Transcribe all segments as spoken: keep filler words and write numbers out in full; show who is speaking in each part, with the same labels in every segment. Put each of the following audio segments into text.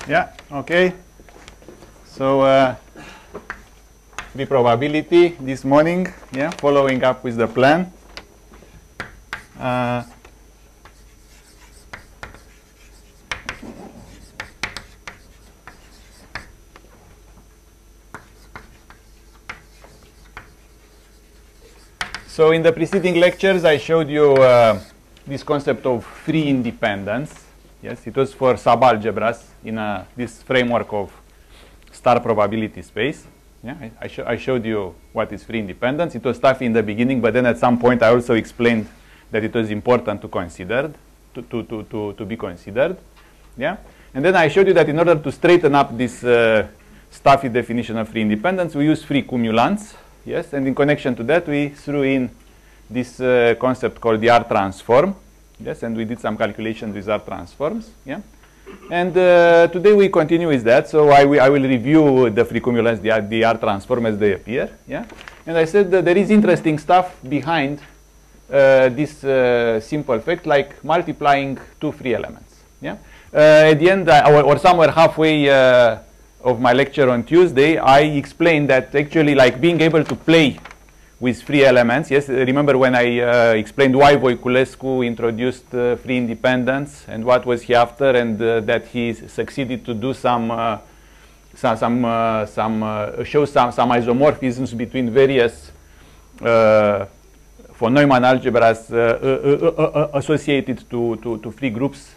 Speaker 1: Yeah, okay. So uh, free probability this morning, yeah, following up with the plan. Uh, so in the preceding lectures, I showed you uh, this concept of free independence. Yes, it was for subalgebras in a, this framework of star probability space. Yeah, I, I, sh I showed you what is free independence. It was tough in the beginning, but then at some point I also explained that it was important to consider, to, to, to, to, to be considered. Yeah, and then I showed you that in order to straighten up this uh, stuffy definition of free independence, we use free cumulants. Yes, and in connection to that, we threw in this uh, concept called the R transform. Yes, and we did some calculations with R transforms. Yeah, and uh, today we continue with that. So I, I will review the free cumulants, the, the R transform as they appear. Yeah, and I said that there is interesting stuff behind uh, this uh, simple fact, like multiplying two free elements. Yeah, uh, at the end, uh, or, or somewhere halfway uh, of my lecture on Tuesday, I explained that actually, like being able to play with free elements. Yes, remember when I uh, explained why Voiculescu introduced uh, free independence and what was he after, and uh, that he succeeded to do some uh, some some, uh, some uh, show some some isomorphisms between various uh, von Neumann algebras uh, uh, uh, uh, associated to, to to free groups.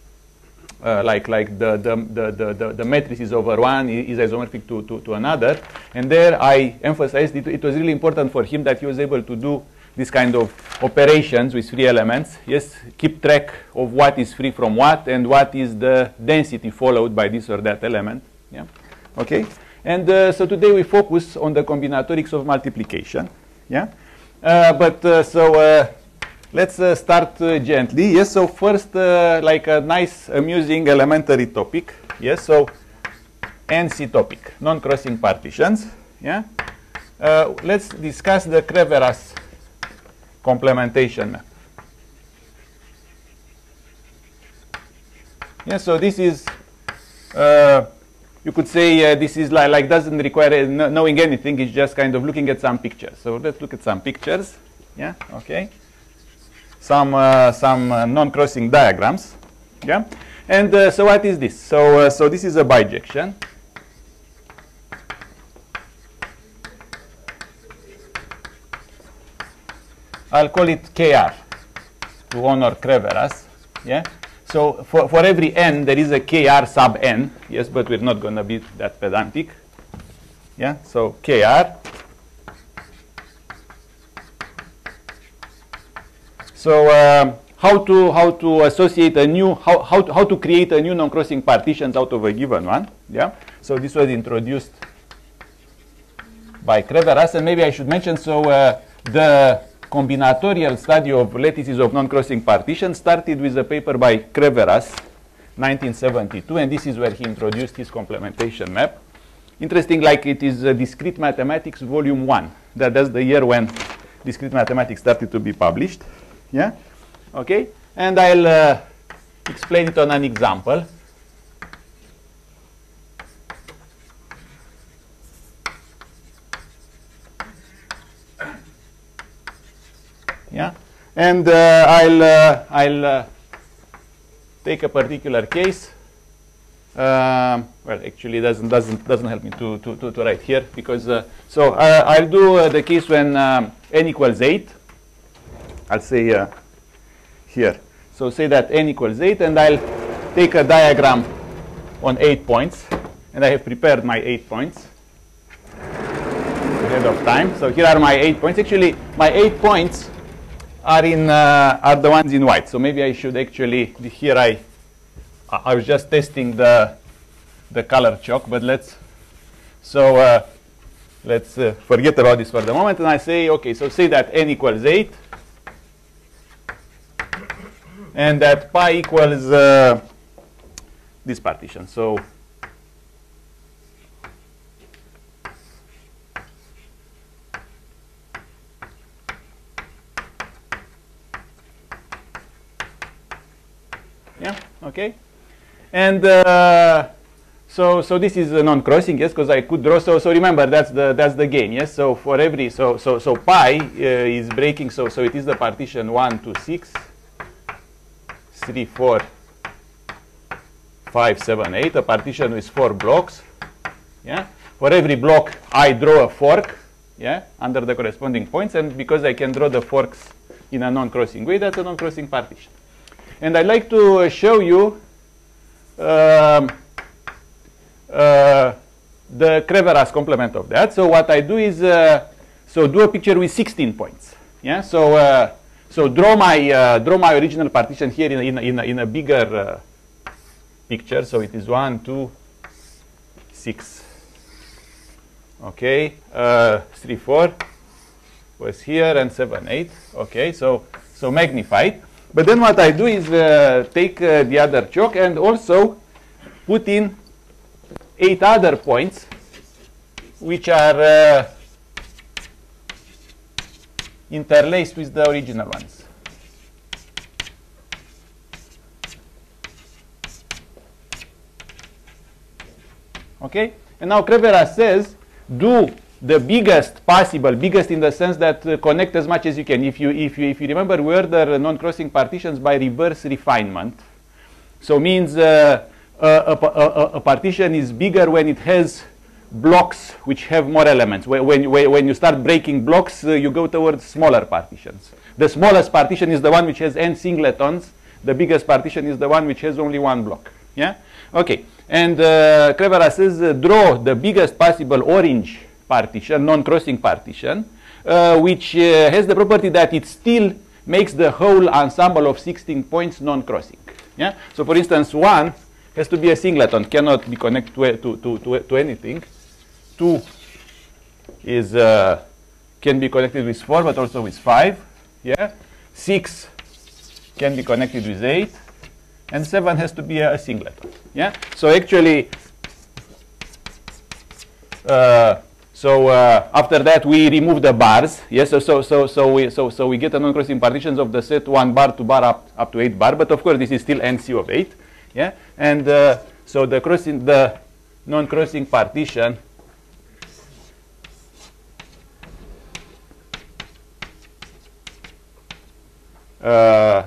Speaker 1: Uh, like like the the, the the the matrices over one is isomorphic to, to to another, and there I emphasized it, it was really important for him that he was able to do this kind of operations with free elements. Yes, keep track of what is free from what and what is the density followed by this or that element. Yeah, okay. And uh, so today we focus on the combinatorics of multiplication. Yeah, uh, but uh, so. Uh, Let's uh, start uh, gently. Yes, so first, uh, like a nice, amusing, elementary topic. Yes, so N C topic, non-crossing partitions. Yeah, uh, let's discuss the Creveras complementation map. Yeah, so this is, uh, you could say, uh, this is like, like doesn't require no knowing anything. It's just kind of looking at some pictures. So let's look at some pictures. Yeah, okay. Some uh, some uh, non-crossing diagrams, yeah, and uh, so what is this? So uh, so this is a bijection. I'll call it K R to honor Creveras, yeah. So for for every n there is a K R sub n, yes, but we're not going to be that pedantic, yeah. So K R. So uh, how to how to associate a new how how to, how to create a new non-crossing partitions out of a given one? Yeah. So this was introduced by Creveras, and maybe I should mention so uh, the combinatorial study of lattices of non-crossing partitions started with a paper by Creveras, nineteen seventy-two, and this is where he introduced his complementation map. Interesting, like it is uh, Discrete Mathematics Volume One. That that's the year when Discrete Mathematics started to be published. Yeah, okay, and I'll uh, explain it on an example. Yeah, and uh, I'll uh, I'll uh, take a particular case. Um, well, actually, doesn't doesn't doesn't help me to to to, to write here because uh, so uh, I'll do uh, the case when um, n equals eight. I'll say uh, here. So say that n equals eight, and I'll take a diagram on eight points, and I have prepared my eight points ahead of time. So here are my eight points. Actually, my eight points are in uh, are the ones in white. So maybe I should actually here I I was just testing the the color chalk, but let's so uh, let's uh, forget about this for the moment, and I say okay. So say that n equals eight. And that pi equals uh, this partition. So yeah, okay. And uh, So, so this is a non-crossing, yes, because I could draw. So, so remember that's the that's the game, yes. So for every so so so pi uh, is breaking. So so it is the partition one, two, six, three, four, five, seven, eight. A partition with four blocks. Yeah. For every block, I draw a fork. Yeah, under the corresponding points, and because I can draw the forks in a non-crossing way, that's a non-crossing partition. And I'd like to uh, show you. Um, Uh, the Creveras complement of that. So what I do is, uh, so do a picture with sixteen points. Yeah. So uh, so draw my uh, draw my original partition here in a, in a, in a, in a bigger uh, picture. So it is one, two, six. Okay. Uh, three, four was here, and seven, eight. Okay. So so magnified. But then what I do is uh, take uh, the other chalk and also put in eight other points which are uh, interlaced with the original ones. Okay? And now Creveras says do the biggest possible, biggest in the sense that uh, connect as much as you can. If you, if you, if you remember, we order non-crossing partitions by reverse refinement. So means uh, Uh, a, a, a partition is bigger when it has blocks which have more elements. When, when, when you start breaking blocks, uh, you go towards smaller partitions. The smallest partition is the one which has n singletons. The biggest partition is the one which has only one block. Yeah? Okay. And uh, Creveras says uh, draw the biggest possible orange partition, non-crossing partition, uh, which uh, has the property that it still makes the whole ensemble of sixteen points non-crossing. Yeah? So for instance, one has to be a singleton, cannot be connected to, to, to, to anything. two is, uh, can be connected with four, but also with five. Yeah. six can be connected with eight. And seven has to be a, a singleton. Yeah. So actually, uh, so uh, after that we remove the bars. Yes. So so so so we so so we get a non-crossing partitions of the set one bar to bar up up to eight bar. But of course, this is still N C of eight. Yeah, and uh, so the crossing, the non-crossing partition uh,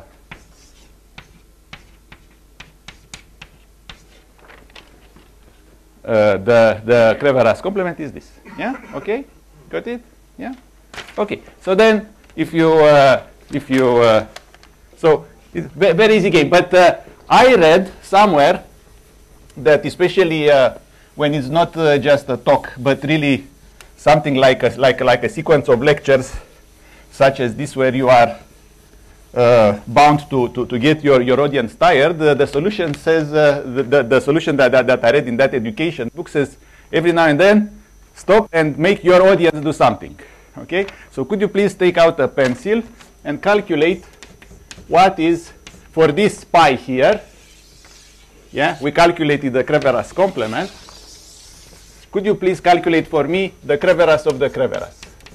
Speaker 1: uh, the the Creveras complement is this. Yeah, okay, got it. Yeah, okay. So then, if you uh, if you uh, so it's a very easy game, but. Uh, I read somewhere that especially uh, when it's not uh, just a talk, but really something like a, like, like a sequence of lectures, such as this, where you are uh, bound to, to, to get your, your audience tired, the, the solution says, uh, the, the, the solution that, that, that I read in that education book says, every now and then, stop and make your audience do something. Okay? So could you please take out a pencil and calculate what is for this pi here, yeah, we calculated the Creveras complement. Could you please calculate for me the Creveras of the Creveras?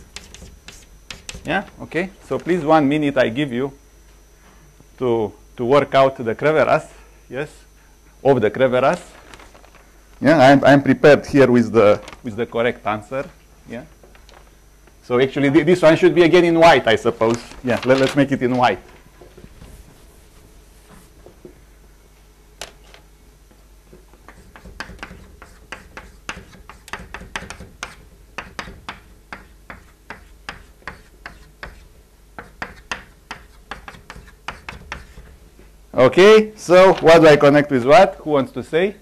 Speaker 1: Yeah, okay. So please, one minute I give you to to work out the Creveras, yes, of the Creveras. Yeah, I'm I'm prepared here with the with the correct answer. Yeah. So actually, th this one should be again in white, I suppose. Yeah, let, let's make it in white. Okay, so what do I connect with what? Who wants to say?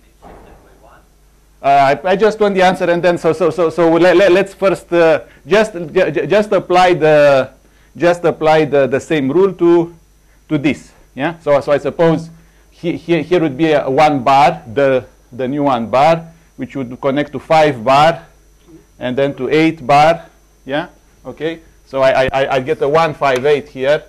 Speaker 1: Uh, I, I just want the answer, and then so so so so let, let, let's first uh, just just apply the just apply the the same rule to to this. Yeah. So so I suppose he, here here would be a one bar, the the new one bar, which would connect to five bar, and then to eight bar. Yeah. Okay. So I I I get a one five eight here.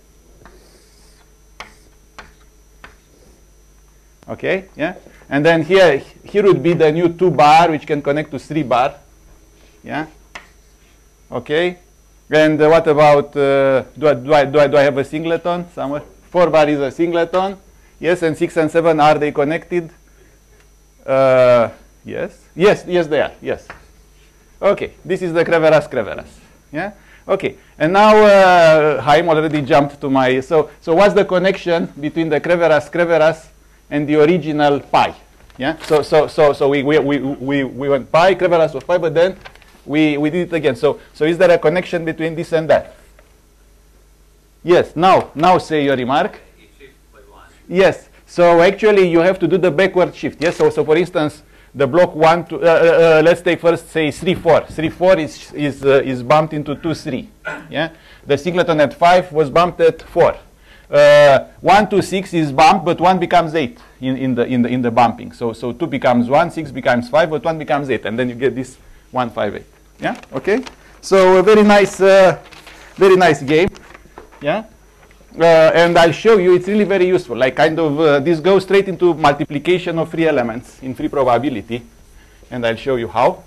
Speaker 1: Okay, yeah, and then here, here would be the new two bar, which can connect to three bar, yeah. Okay, and uh, what about uh, do I do I do I do I have a singleton somewhere? Four bar is a singleton, yes, and six and seven, are they connected? Uh, yes, yes, yes, they are. Yes. Okay, this is the Creveras Creveras. Yeah. Okay, and now uh, Haim already jumped to my. So, so what's the connection between the Creveras Creveras and the original pi? Yeah. So, so, so, so we we we we, we went pi, Creveras was pi, but then we we did it again. So, so is there a connection between this and that? Yes. Now, now say your remark. Yes. So actually, you have to do the backward shift. Yes. So, so for instance, the block one to uh, uh, let's take first say three four. three four is is uh, is bumped into two three. Yeah. The singleton at five was bumped at four. Uh, one to six is bumped, but one becomes eight in in the in the in the bumping. So so two becomes one, six becomes five, but one becomes eight, and then you get this one five eight. Yeah. Okay. So a very nice, uh, very nice game. Yeah. Uh, and I'll show you, it's really very useful. Like kind of, uh, this goes straight into multiplication of free elements in free probability. And I'll show you how.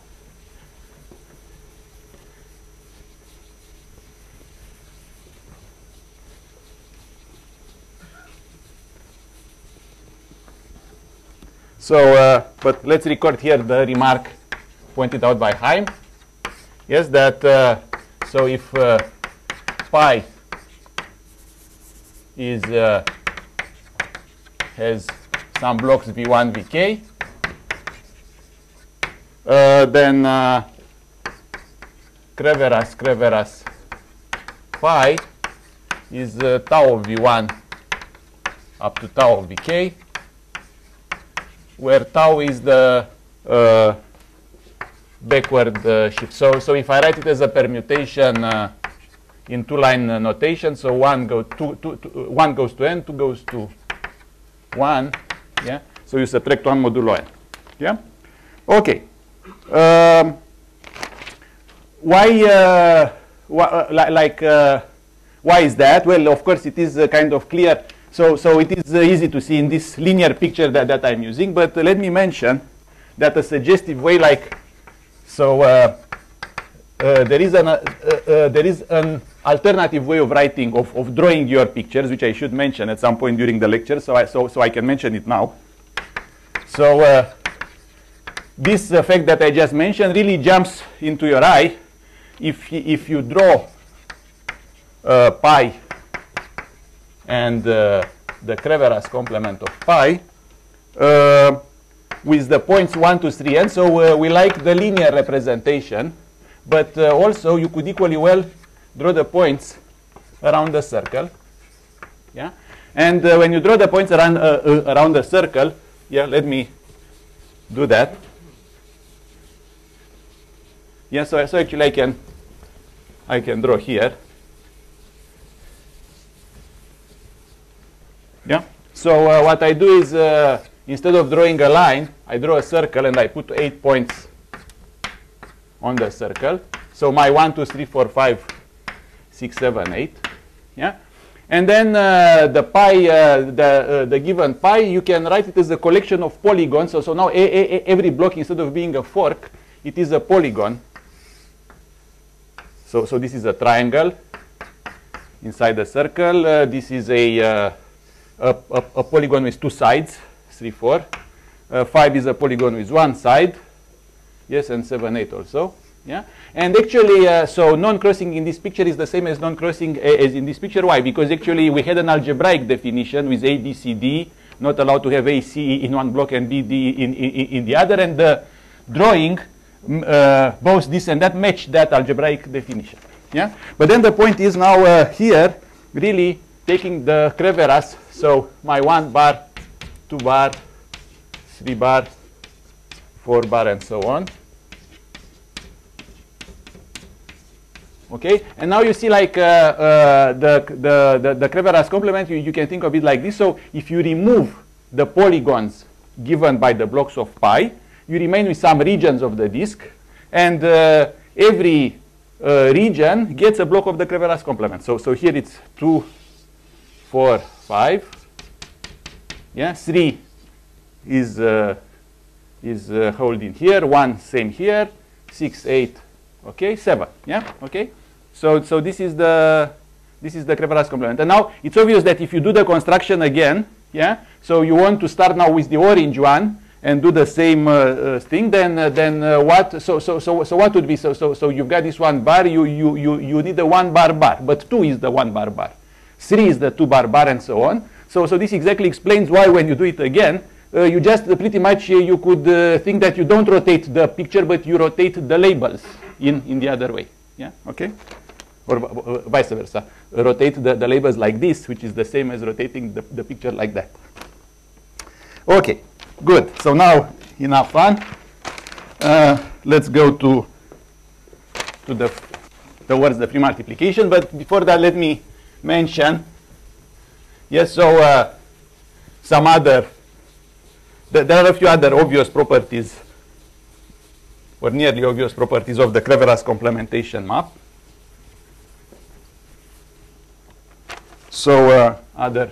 Speaker 1: So, uh, but let's record here the remark pointed out by Haim. Yes, that, uh, so if uh, pi is uh, has some blocks v one, vk, uh, then uh, Creveras Creveras pi is uh, tau of v one up to tau of vk, where tau is the uh, backward uh, shift. So, so if I write it as a permutation uh, in two-line uh, notation, so one go two, two, two, one goes to n, two goes to one. Yeah. So you subtract one modulo n. Yeah. Okay. Um, why? Uh, wh uh, li like uh, why is that? Well, of course, it is uh, kind of clear. So, so it is uh, easy to see in this linear picture that that I'm using. But uh, let me mention that a suggestive way, like so. Uh, Uh, there is an uh, uh, there is an alternative way of writing of, of drawing your pictures, which I should mention at some point during the lecture. So I so so I can mention it now. So uh, this effect that I just mentioned really jumps into your eye if if you draw uh, pi and uh, the Creveras complement of pi uh, with the points one to three n. So uh, we like the linear representation. But uh, also, you could equally well draw the points around the circle. Yeah, and uh, when you draw the points around uh, uh, around the circle, yeah, let me do that. Yeah, so so actually I can I can draw here. Yeah. So uh, what I do is uh, instead of drawing a line, I draw a circle and I put eight points on the circle. So my one, two, three, four, five, six, seven, eight. Yeah. And then uh, the pi, uh, the, uh, the given pi, you can write it as a collection of polygons. So, so now a, a, every block, instead of being a fork, it is a polygon. So, so this is a triangle inside the circle. Uh, this is a, uh, a, a, a polygon with two sides, three, four. Uh, five is a polygon with one side. Yes, and seven, eight also. Yeah, and actually, uh, so non-crossing in this picture is the same as non-crossing as in this picture. Why? Because actually we had an algebraic definition with A, B, C, D, not allowed to have A, C in one block and B, D in, in, in the other, and the drawing, uh, both this and that match that algebraic definition. Yeah, but then the point is now uh, here, really taking the Creveras, so my one bar, two bar, three bar, four bar, and so on. Okay, and now you see like uh, uh, the, the, the, the Creveras complement, you, you can think of it like this. So if you remove the polygons given by the blocks of pi, you remain with some regions of the disk, and uh, every uh, region gets a block of the Creveras complement. So, so here it's two, four, five. Yeah, three is, uh, is uh, holding here, one same here, six, eight, okay, seven. Yeah, okay. So, so this is the this is the Creveras complement. And now it's obvious that if you do the construction again, yeah, so you want to start now with the orange one, and do the same uh, uh, thing, then uh, then uh, what? So so so so what would be? So so so you've got this one bar. You you you you need a one bar bar, but two is the one bar bar, three is the two bar bar, and so on. So so this exactly explains why when you do it again, uh, you just uh, pretty much uh, you could uh, think that you don't rotate the picture, but you rotate the labels in in the other way. Yeah. Okay. Or uh, vice versa. Uh, rotate the, the labels like this, which is the same as rotating the, the picture like that. Okay. Good. So now enough fun. Uh, let's go to to the towards the free multiplication. But before that, let me mention. Yes. So uh, some other. Th there are a few other obvious properties, or nearly obvious properties of the Creveras complementation map. So uh, other.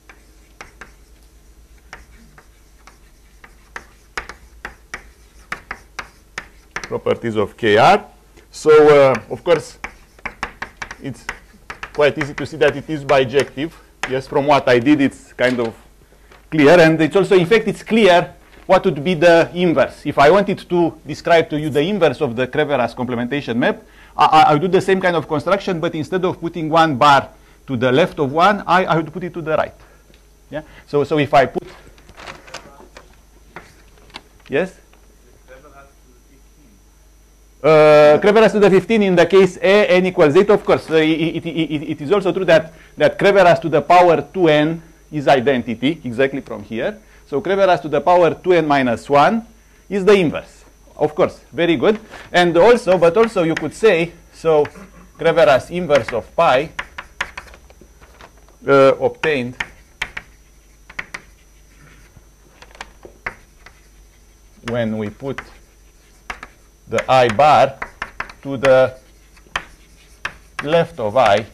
Speaker 1: Properties of K R. So, uh, of course, it's quite easy to see that it is bijective. Yes, from what I did, it's kind of clear. And it's also, in fact, it's clear what would be the inverse. If I wanted to describe to you the inverse of the Creveras complementation map, I, I would do the same kind of construction, but instead of putting one bar to the left of one, I, I would put it to the right. Yeah. So, so if I put, yes. Uh, Creveras to the fifteen in the case a n equals eight, of course. Uh, it, it, it, it is also true that, that Creveras to the power two n is identity, exactly from here. So Creveras to the power two n minus one is the inverse. Of course, very good. And also, but also you could say, so Creveras inverse of pi uh, obtained when we put the I bar to the left of I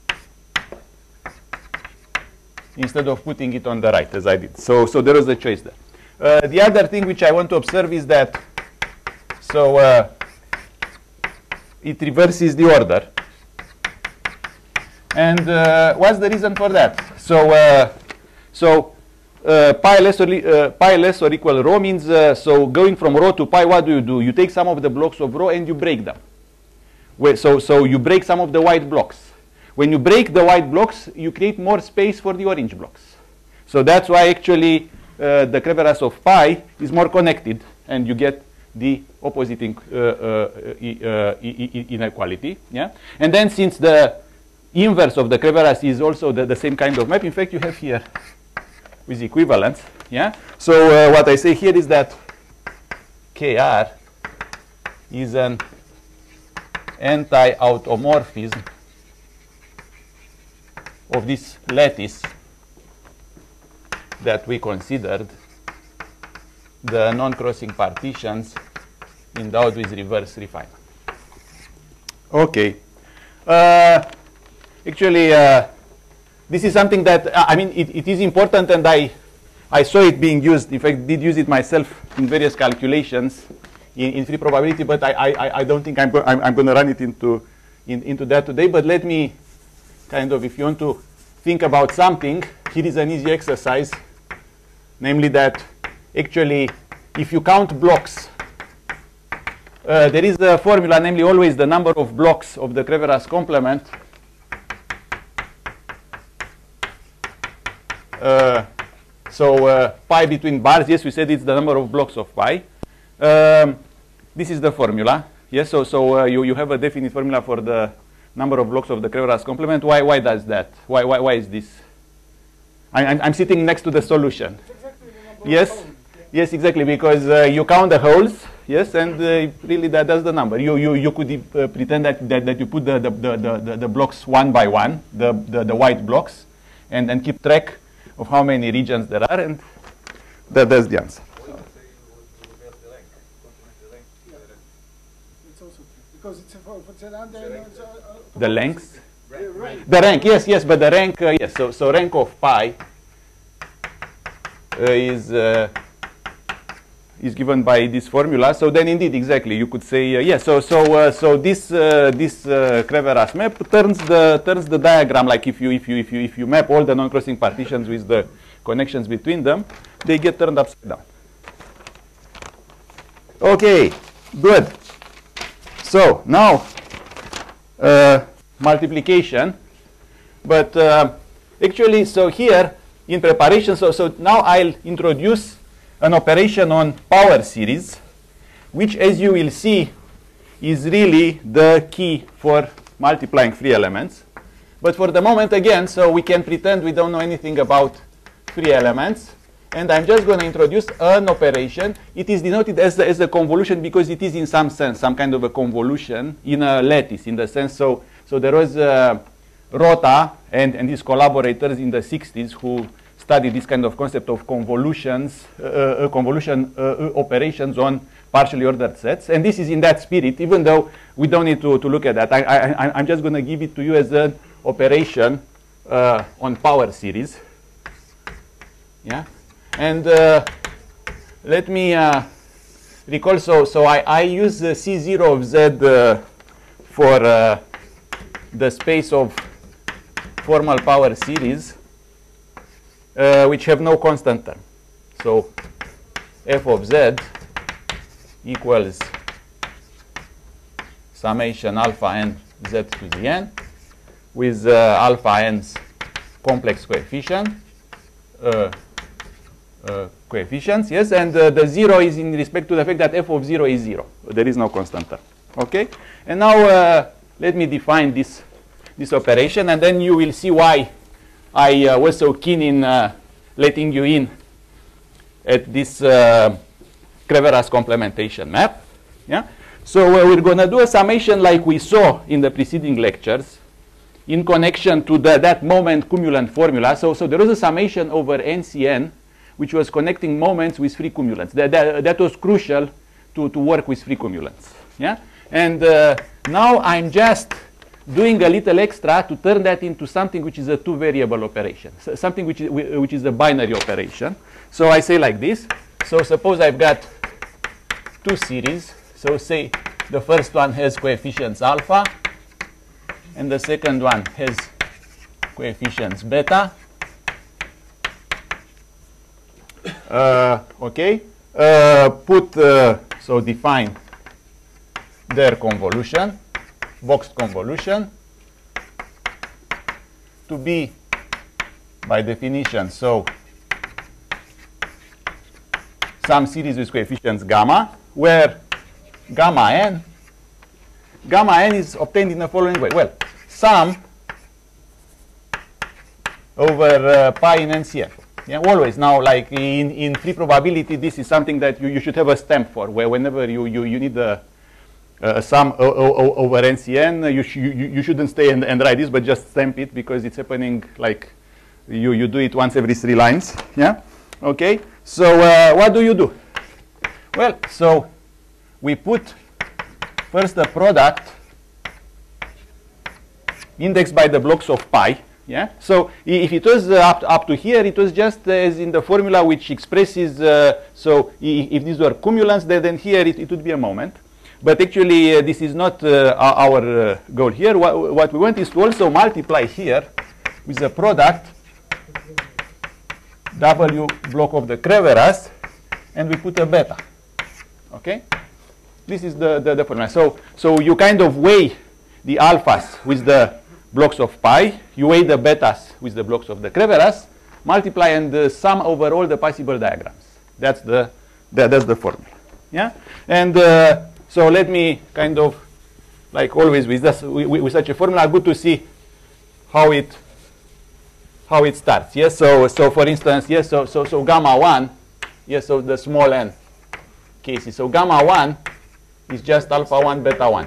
Speaker 1: instead of putting it on the right, as I did. So, so there is a choice there. Uh, the other thing which I want to observe is that, so uh, it reverses the order. And uh, what's the reason for that? So, uh, so Uh, pi, less or, uh, pi less or equal rho means, uh, so going from rho to pi, what do you do? You take some of the blocks of rho and you break them. Wait, so, so you break some of the white blocks. When you break the white blocks, you create more space for the orange blocks. So that's why actually uh, the Creveras of pi is more connected, and you get the opposite in, uh, uh, uh, inequality. Yeah? And then since the inverse of the Creveras is also the, the same kind of map, in fact, you have here with equivalence, yeah. So uh, what I say here is that K R is an anti-automorphism of this lattice that we considered the non-crossing partitions endowed with reverse refinement. Okay. Uh, actually. Uh, This is something that, uh, I mean, it, it is important, and I, I saw it being used. In fact, did use it myself in various calculations in, in free probability, but I, I, I don't think I'm, go I'm, I'm going to run it into, in, into that today. But let me kind of, if you want to think about something, here is an easy exercise, namely that actually, if you count blocks, uh, there is a formula, namely always the number of blocks of the Creveras complement. Uh, so uh, pi between bars, yes, we said it's the number of blocks of pi. Um, this is the formula. Yes, so so uh, you you have a definite formula for the number of blocks of the Creveras complement. Why why does that? Why why why is this? I, I'm I'm sitting next to the solution.
Speaker 2: Exactly the number
Speaker 1: yes,
Speaker 2: of holes. Yeah.
Speaker 1: yes, exactly, because uh, you count the holes. Yes, and uh, really that that's the number. You you you could uh, pretend that, that that you put the the, the the the blocks one by one, the the the white blocks, and and keep track of how many regions there are, and that, that's the answer.
Speaker 2: It's also true, because it's a for, for the, under, it's a, uh,
Speaker 1: The lengths?
Speaker 2: the rank.
Speaker 1: The rank, yes, yes, but the rank, uh, yes, so, so rank of pi uh, is, uh, is given by this formula. So then indeed, exactly, you could say, uh, yes, so, so, uh, so this, uh, this uh, Creveras map turns the, turns the diagram, like if you, if, you, if, you, if you map all the non-crossing partitions with the connections between them, they get turned upside down. Okay, good. So now uh, multiplication, but uh, actually, so here in preparation, so, so now I'll introduce an operation on power series, which, as you will see, is really the key for multiplying free elements. But for the moment, again, so we can pretend we don't know anything about free elements. And I'm just going to introduce an operation. It is denoted as, as a convolution because it is in some sense some kind of a convolution in a lattice, in the sense. So, so there was uh, Rota and, and his collaborators in the sixties who studied this kind of concept of convolutions, uh, uh, convolution uh, operations on partially ordered sets. And this is in that spirit, even though we don't need to, to look at that. I, I, I'm just going to give it to you as an operation uh, on power series. Yeah. And uh, let me uh, recall, so, so I, I use uh, C zero of Z uh, for uh, the space of formal power series, uh, which have no constant term. So f of Z equals summation alpha n Z to the n with uh, alpha n's complex coefficient. Uh, Uh, coefficients, yes, and uh, the zero is in respect to the fact that f of zero is zero. There is no constant term. Okay, and now uh, let me define this this operation, and then you will see why I uh, was so keen in uh, letting you in at this uh, Creveras complementation map. Yeah, so uh, we're going to do a summation like we saw in the preceding lectures in connection to the, that moment cumulant formula. So, so there was a summation over N C N, which was connecting moments with free cumulants. That, that, that was crucial to, to work with free cumulants. Yeah? And uh, now I'm just doing a little extra to turn that into something which is a two-variable operation, so something which is, which is a binary operation. So I say like this. So suppose I've got two series. So say the first one has coefficients alpha, and the second one has coefficients beta. Uh, okay, uh, put, uh, so define their convolution, boxed convolution, to be, by definition, so some series with coefficients gamma, where gamma n, gamma n is obtained in the following way. Well, sum over uh, pi in N C F. Yeah, always. Now, like in, in free probability, this is something that you, you should have a stamp for, where whenever you, you, you need a, a sum o o over N C N, you, sh you, you shouldn't stay and, and write this, but just stamp it because it's happening like you, you do it once every three lines. Yeah? Okay? So uh, what do you do? Well, so we put first the product indexed by the blocks of pi. Yeah. So if it was uh, up, up to here, it was just uh, as in the formula which expresses, uh, so if these were cumulants, then, then here it, it would be a moment. But actually, uh, this is not uh, our uh, goal here. What, what we want is to also multiply here with the product W block of the Creveras, and we put a beta. Okay? This is the, the, the formula. So, so you kind of weigh the alphas with the blocks of pi, you weigh the betas with the blocks of the Creveras, multiply and uh, sum over all the possible diagrams. That's the, that, that's the formula. Yeah? And uh, so let me kind of, like always with, this, with, with such a formula, good to see how it, how it starts. Yes, so, so for instance, yes, so, so, so gamma one, yes, so the small n cases. So gamma one is just alpha one, beta one.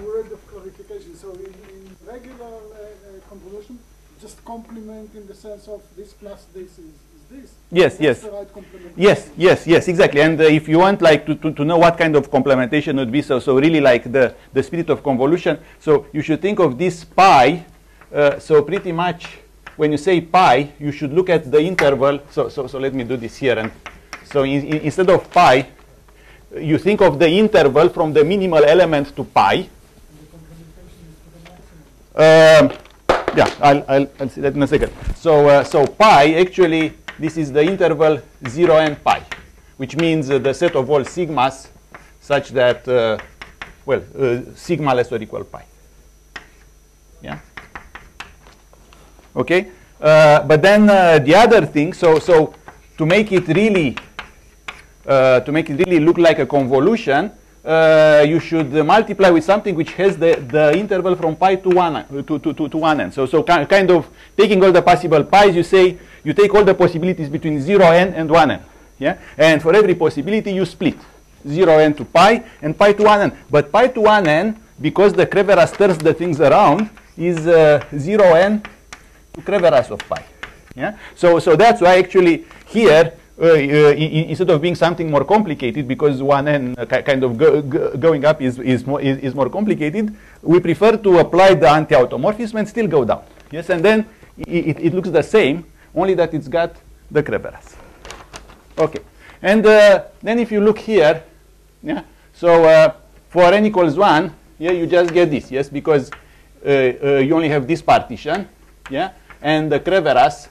Speaker 2: Complement in the sense of this plus this is, is this.
Speaker 1: Yes, yes.
Speaker 2: The right
Speaker 1: yes, yes, yes, exactly. And uh, if you want like to, to, to know what kind of complementation would be, so, so really like the, the spirit of convolution, so you should think of this pi, uh, so pretty much when you say pi, you should look at the interval, so, so, so let me do this here. And so in, in, instead of pi, you think of the interval from the minimal element to pi. Um, Yeah, I'll, I'll, I'll see that in a second. So, uh, so pi, actually, this is the interval zero and pi, which means uh, the set of all sigmas such that, uh, well, uh, sigma less or equal pi. Yeah. Okay. Uh, but then uh, the other thing, so so to make it really uh, to make it really look like a convolution, uh, you should uh, multiply with something which has the the interval from pi to one to to to, to one n. So so kind of taking all the possible pi's, you say you take all the possibilities between zero n and one n. Yeah. And for every possibility, you split zero n to pi and pi to one n. But pi to one n, because the Creveras stirs the things around, is uh, zero n to Creveras of pi. Yeah. So so that's why actually here, uh, uh, in, instead of being something more complicated, because one n uh, kind of go, go, going up is is more is, is more complicated, we prefer to apply the anti-automorphism and still go down. Yes, and then it, it looks the same, only that it's got the Creveras. Okay, and uh, then if you look here, yeah. So uh, for n equals one, yeah, you just get this. Yes, because uh, uh, you only have this partition. Yeah. And the Creveras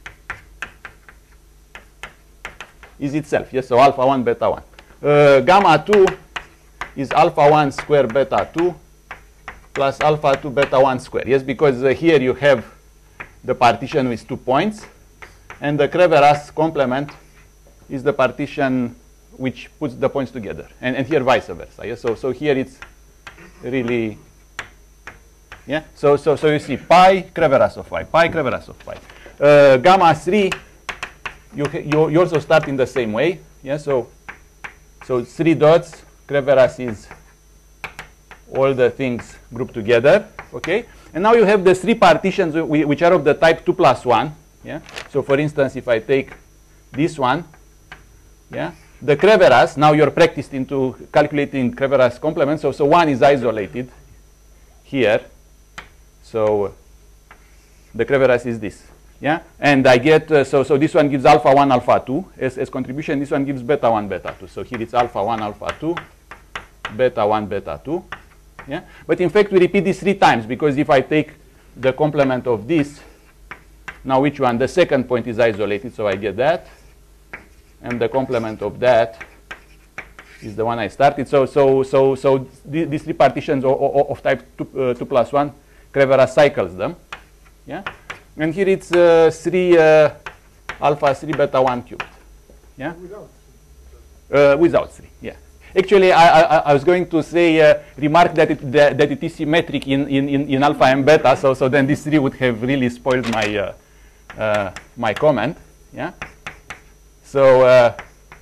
Speaker 1: is itself. Yes, so alpha one, beta one. Uh, gamma two is alpha one square beta two plus alpha two beta one square. Yes, because uh, here you have the partition with two points, and the Creveras complement is the partition which puts the points together, and, and here vice versa. Yes, so so here it's really. Yeah, so so so you see pi Creveras of pi, pi Creveras of pi. Uh, gamma three, you, you you also start in the same way. Yeah, so so three dots, Creveras is all the things grouped together. Okay, and now you have the three partitions which are of the type two plus one. Yeah, so for instance, if I take this one, yeah, the Creveras. Now you're practiced into calculating Creveras complement. So so one is isolated here. So the Creveras is this, yeah, and I get uh, so so this one gives alpha one, alpha two as, as contribution. This one gives beta one, beta two. So here it's alpha one, alpha two, beta one, beta two, yeah. But in fact, we repeat this three times because if I take the complement of this, now which one? The second point is isolated, so I get that, and the complement of that is the one I started. So so so so th these three partitions of, of, of type two, uh, two plus one. Creveras cycles them, yeah, and here it's uh, three uh, alpha three beta one cubed, yeah, without uh, without three, yeah. Actually, I, I I was going to say uh, remark that it that, that it is symmetric in, in in in alpha and beta, so so then this three would have really spoiled my uh, uh, my comment, yeah. So uh,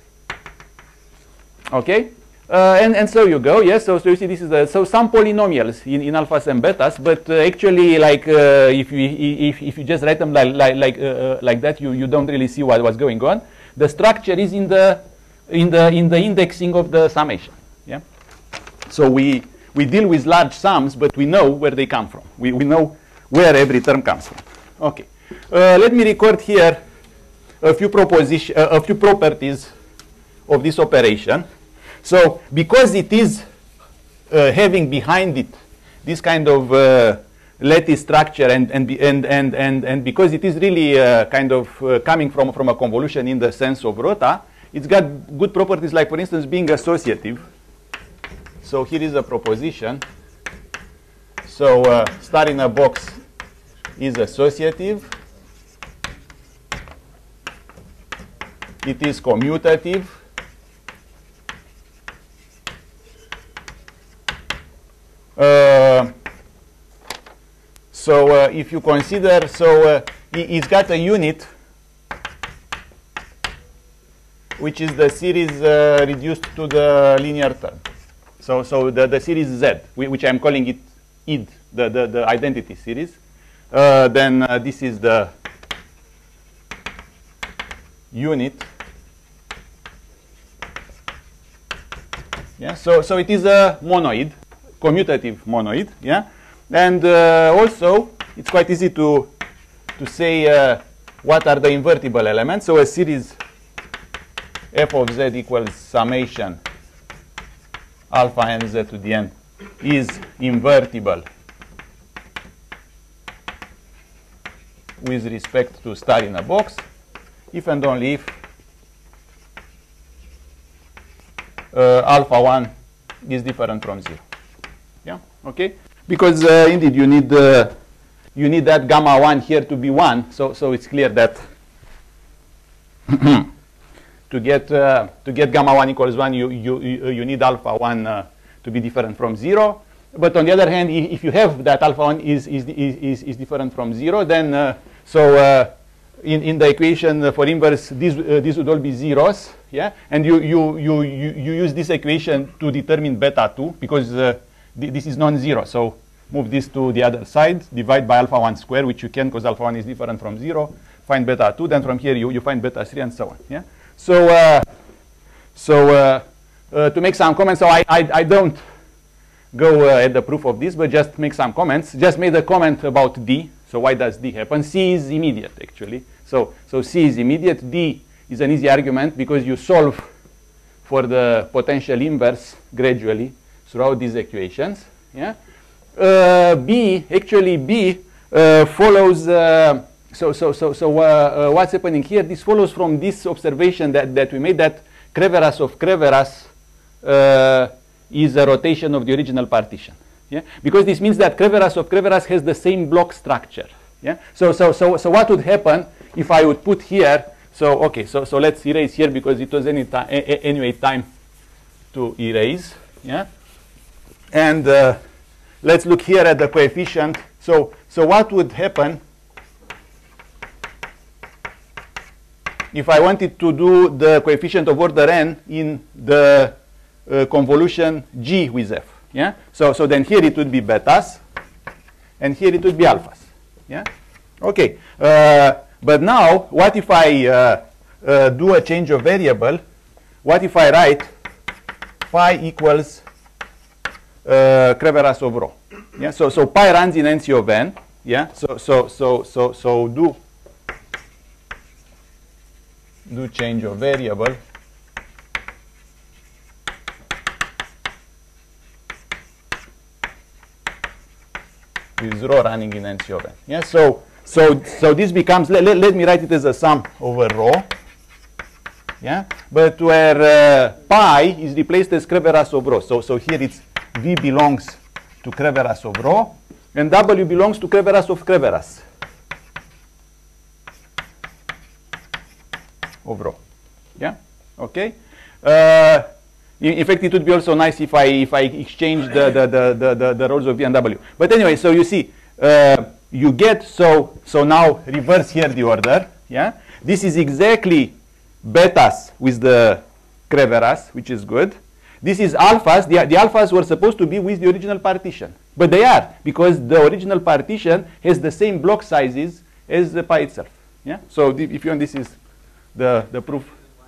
Speaker 1: okay. Uh, and, and so you go, yes, so, so you see this is the, so some polynomials in, in alphas and betas, but uh, actually like uh, if, you, if, if you just write them like, like, like, uh, like that, you, you don't really see what, what's going on. The structure is in the, in, the, in the indexing of the summation, yeah. So we, we deal with large sums, but we know where they come from. We, we know where every term comes from. Okay, uh, let me record here a few, proposition, uh, a few properties of this operation. So because it is uh, having behind it this kind of uh, lattice structure, and and, and and and and because it is really uh, kind of uh, coming from from a convolution in the sense of Rota, it's got good properties like, for instance, being associative. So here is a proposition. So uh, star in a box is associative. It is commutative. Uh, so uh, if you consider, so uh, it's got a unit which is the series uh, reduced to the linear term. So so the, the series Z, which I'm calling it I D, the, the, the identity series. Uh, then uh, this is the unit. Yeah, so, so it is a monoid. Commutative monoid, yeah, and uh, also it's quite easy to to say uh, what are the invertible elements. So a series f of z equals summation alpha n z to the n is invertible with respect to star in a box, if and only if uh, alpha one is different from zero. Yeah, okay? Because uh, indeed you need uh, you need that gamma one here to be one, so so it's clear that to get uh, to get gamma one equals one, you you you need alpha one uh, to be different from zero. But on the other hand, if you have that alpha one is is is is different from zero, then uh, so uh, in in the equation for inverse, these uh, these would all be zeros, yeah. And you you you you you use this equation to determine beta two because uh, th this is non-zero. So move this to the other side, divide by alpha one square, which you can because alpha one is different from zero. Find beta two. Then from here you you find beta three and so on, yeah. So uh, so uh, uh, to make some comments, so I I, I don't go uh, at the proof of this, but just make some comments. Just made a comment about D. So why does D happen? C is immediate, actually. So, so C is immediate. D is an easy argument because you solve for the potential inverse gradually throughout these equations. Yeah. Uh, B, actually B uh, follows, uh, so, so, so, so uh, uh, what's happening here? This follows from this observation that, that we made that Creveras of Creveras uh, is a rotation of the original partition, yeah. Because this means that Creveras of Creveras has the same block structure, yeah. So, so, so, so what would happen if I would put here? So, okay, so, so let's erase here because it was any time, anyway time to erase, yeah. And uh, let's look here at the coefficient. So, so what would happen if I wanted to do the coefficient of order n in the Uh, convolution G with F, yeah. So so then here it would be betas, and here it would be alphas, yeah. Okay. Uh, but now what if I uh, uh, do a change of variable? What if I write pi equals uh, Creveras of rho? Yeah. So so pi runs in N C of n, yeah. So so so so so do do change of variable. With rho running in N C of n. Yeah, so so so this becomes. Let, let, let me write it as a sum over rho. Yeah, but where uh, pi is replaced as Creveras of rho. So so here it's v belongs to Creveras of rho, and w belongs to Creveras of Creveras of rho. Yeah. Okay. Uh, In fact, it would be also nice if I if I exchange the the the the, the, the roles of V and W. But anyway, so you see, uh, you get so so now reverse here the order. Yeah, this is exactly betas with the Creveras, which is good. This is alphas. The the alphas were supposed to be with the original partition, but they are because the original partition has the same block sizes as the pi itself. Yeah. So the, if you want, this is the the proof.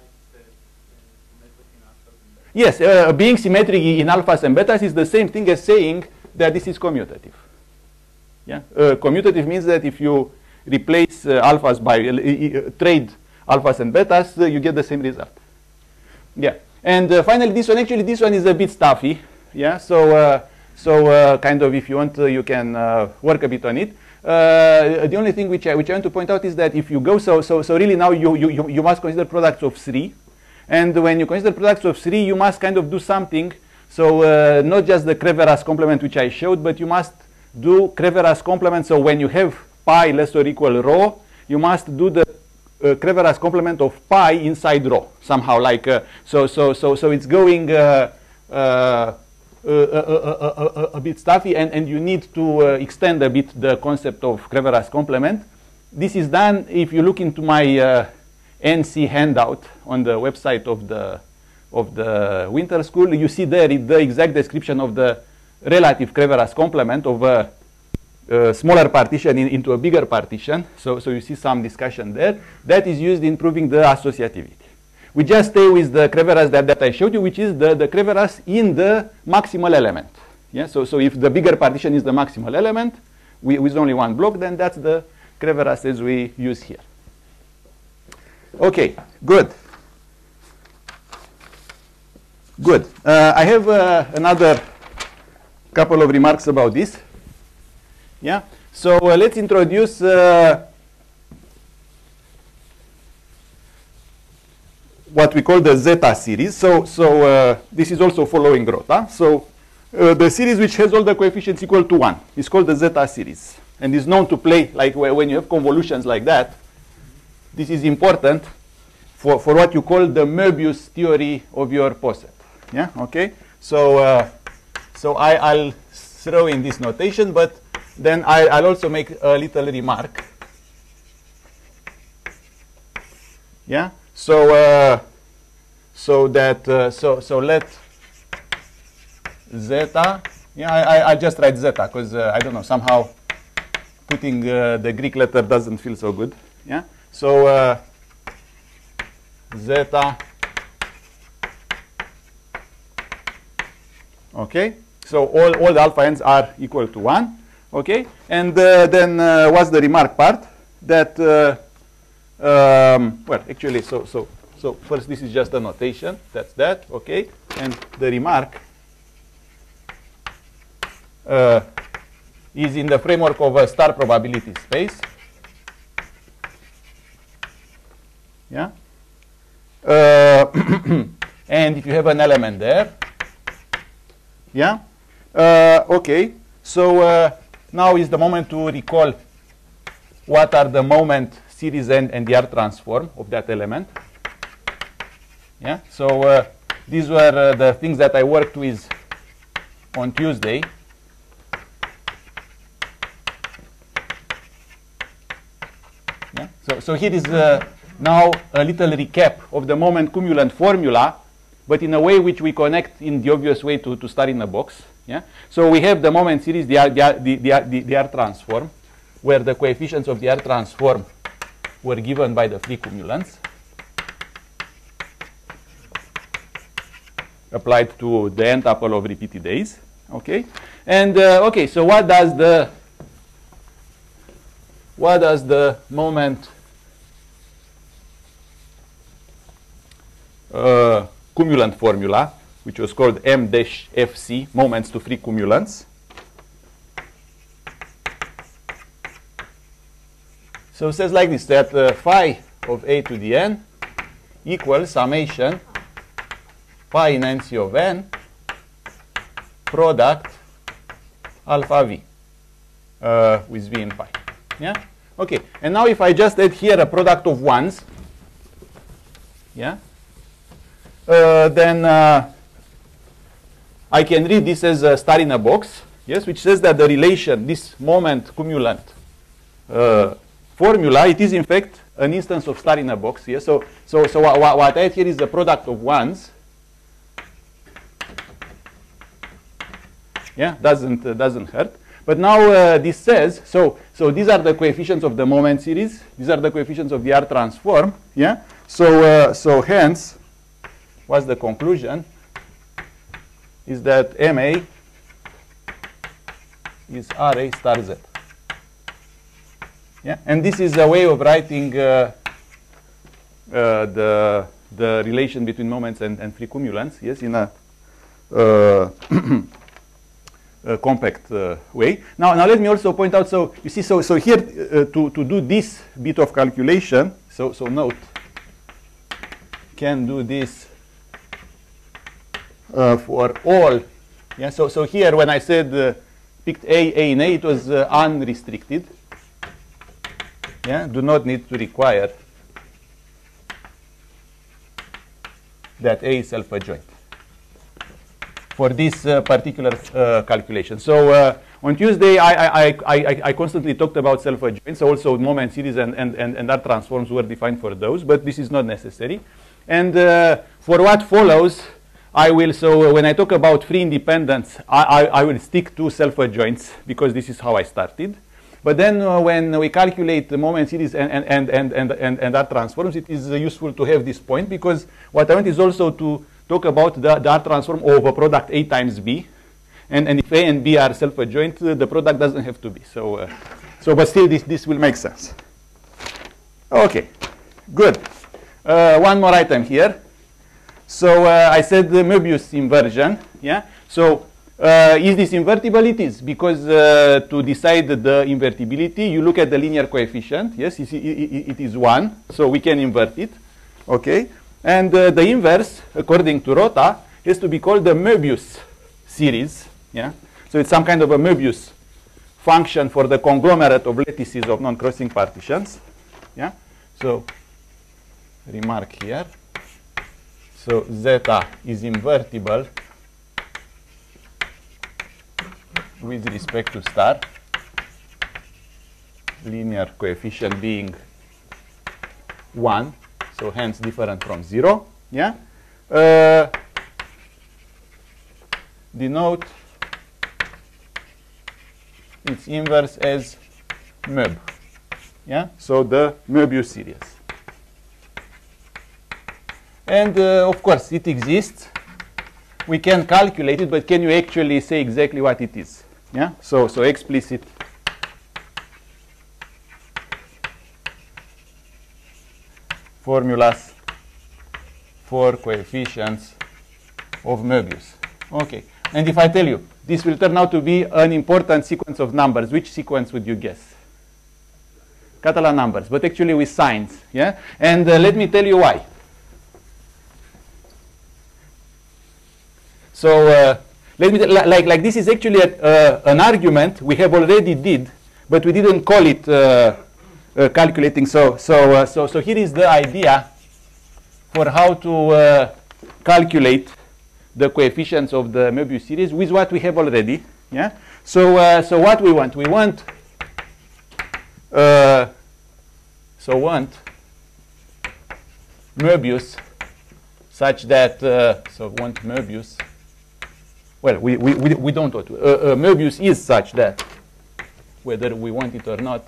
Speaker 1: Yes, uh, being symmetric in alphas and betas is the same thing as saying that this is commutative. Yeah, uh, commutative means that if you replace uh, alphas by uh, uh, trade alphas and betas, uh, you get the same result. Yeah, and uh, finally, this one actually this one is a bit stuffy. Yeah, so uh, so uh, kind of if you want, uh, you can uh, work a bit on it. Uh, the only thing which I which I want to point out is that if you go so so so really now you you you must consider products of three. And when you consider products of three, you must kind of do something. So uh, not just the Creveras complement which I showed, but you must do Creveras complement. So when you have pi less or equal rho, you must do the uh, Creveras complement of pi inside rho somehow. Like uh, so, so, so, so it's going uh, uh, uh, uh, uh, uh, uh, a bit stuffy, and and you need to uh, extend a bit the concept of Creveras complement. This is done if you look into my uh, N C handout on the website of the of the winter school. You see there the exact description of the relative Creveras complement of a, a smaller partition in, into a bigger partition. So so you see some discussion there. That is used in proving the associativity. We just stay with the Creveras that, that I showed you, which is the the Creveras in the maximal element. Yeah. So so if the bigger partition is the maximal element we, with only one block, then that's the Creveras as we use here. Okay, good. Good. Uh, I have uh, another couple of remarks about this. Yeah. So uh, let's introduce uh, what we call the zeta series. So, so uh, this is also following Rota. So uh, the series which has all the coefficients equal to one is called the zeta series, and is known to play like when you have convolutions like that. This is important for, for what you call the Möbius theory of your poset. Yeah, okay? So, uh, so I, I'll throw in this notation, but then I, I'll also make a little remark. Yeah, so, uh, so that, uh, so, so let zeta, yeah, I, I, I just write zeta, because uh, I don't know, somehow putting uh, the Greek letter doesn't feel so good. Yeah, so uh, zeta, okay, so all, all the alpha n's are equal to one, okay, and uh, then uh, what's the remark part? That, uh, um, well, actually, so, so, so first this is just a notation, that's that, okay, and the remark uh, is in the framework of a star probability space. Yeah. Uh, and if you have an element there, yeah. Uh, okay. So uh, now is the moment to recall what are the moment series and, and the R transform of that element. Yeah. So uh, these were uh, the things that I worked with on Tuesday. Yeah. So, so here is uh, now a little recap of the moment cumulant formula, but in a way which we connect in the obvious way to, to star in a box. Yeah. So we have the moment series, the R, the, R, the, the, the, the R transform, where the coefficients of the R transform were given by the free cumulants applied to the n tuple of repeated days. Okay. And uh, okay, so what does the what does the moment uh, cumulant formula, which was called M dash F C, moments to free cumulants. So it says like this, that uh, phi of A to the n equals summation phi in N C of n product alpha v uh, with v in phi. Yeah. Okay. And now if I just add here a product of ones, yeah, uh, then uh, I can read this as a star in a box, yes, which says that the relation, this moment cumulant uh, formula, it is in fact an instance of star in a box. Yes. So, so, so what, what I have here is the product of ones. Yeah, doesn't uh, doesn't hurt. But now uh, this says, so so these are the coefficients of the moment series. These are the coefficients of the R transform. Yeah. So uh, so hence, what's the conclusion? Is that M A is R A star Z. Yeah. And this is a way of writing uh, uh, the the relation between moments and, and free cumulants. Yes, in a uh, Uh, compact uh, way. Now, now let me also point out. So you see, so so here uh, to to do this bit of calculation. So so note, can do this uh, for all. Yeah. So so here when I said uh, picked A A in A, it was uh, unrestricted. Yeah. Do not need to require that A is self-adjoint for this uh, particular uh, calculation. So uh, on Tuesday, I, I, I, I constantly talked about self-adjoints. Also moment series and, and, and, and R transforms were defined for those, but this is not necessary. And uh, for what follows, I will, so when I talk about free independence, I, I, I will stick to self-adjoints because this is how I started. But then uh, when we calculate the moment series and, and, and, and, and, and, and R transforms, it is uh, useful to have this point, because what I want is also to talk about the, the R transform of a product A times B, and, and if A and B are self-adjoint, uh, the product doesn't have to be. So, uh, so but still, this this will make sense. Okay, good. Uh, one more item here. So uh, I said the Möbius inversion. Yeah. So uh, is this invertible? It is, because uh, to decide the invertibility, you look at the linear coefficient. Yes, it, it, it is one, so we can invert it. Okay. And uh, the inverse, according to Rota, is to be called the Möbius series. Yeah? So it's some kind of a Möbius function for the conglomerate of lattices of non-crossing partitions. Yeah? So remark here. So zeta is invertible with respect to star, linear coefficient being one, so hence different from zero. Yeah. Uh, denote its inverse as Möb. Yeah. So the Möbius series. And uh, of course, it exists. We can calculate it, but can you actually say exactly what it is? Yeah. So so explicit. Formulas for coefficients of Möbius. Okay. And if I tell you this will turn out to be an important sequence of numbers, which sequence would you guess? Catalan numbers, but actually with signs. Yeah. And uh, let me tell you why. So uh, let me like like this is actually a, uh, an argument we have already did, but we didn't call it uh, uh, calculating. So so uh, so so here is the idea for how to uh, calculate the coefficients of the Möbius series with what we have already. Yeah. So uh, so what we want? We want uh, so want Möbius such that uh, so want Möbius. Well, we, we, we, we don't want to. Uh, uh, Möbius is such that, whether we want it or not,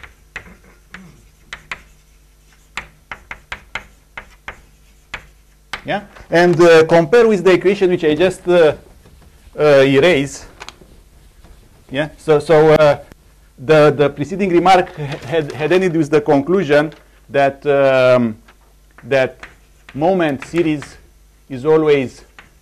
Speaker 1: yeah? And uh, compare with the equation which I just uh, uh, erased. Yeah? So, so uh, the, the preceding remark had, had ended with the conclusion that, um, that moment series is always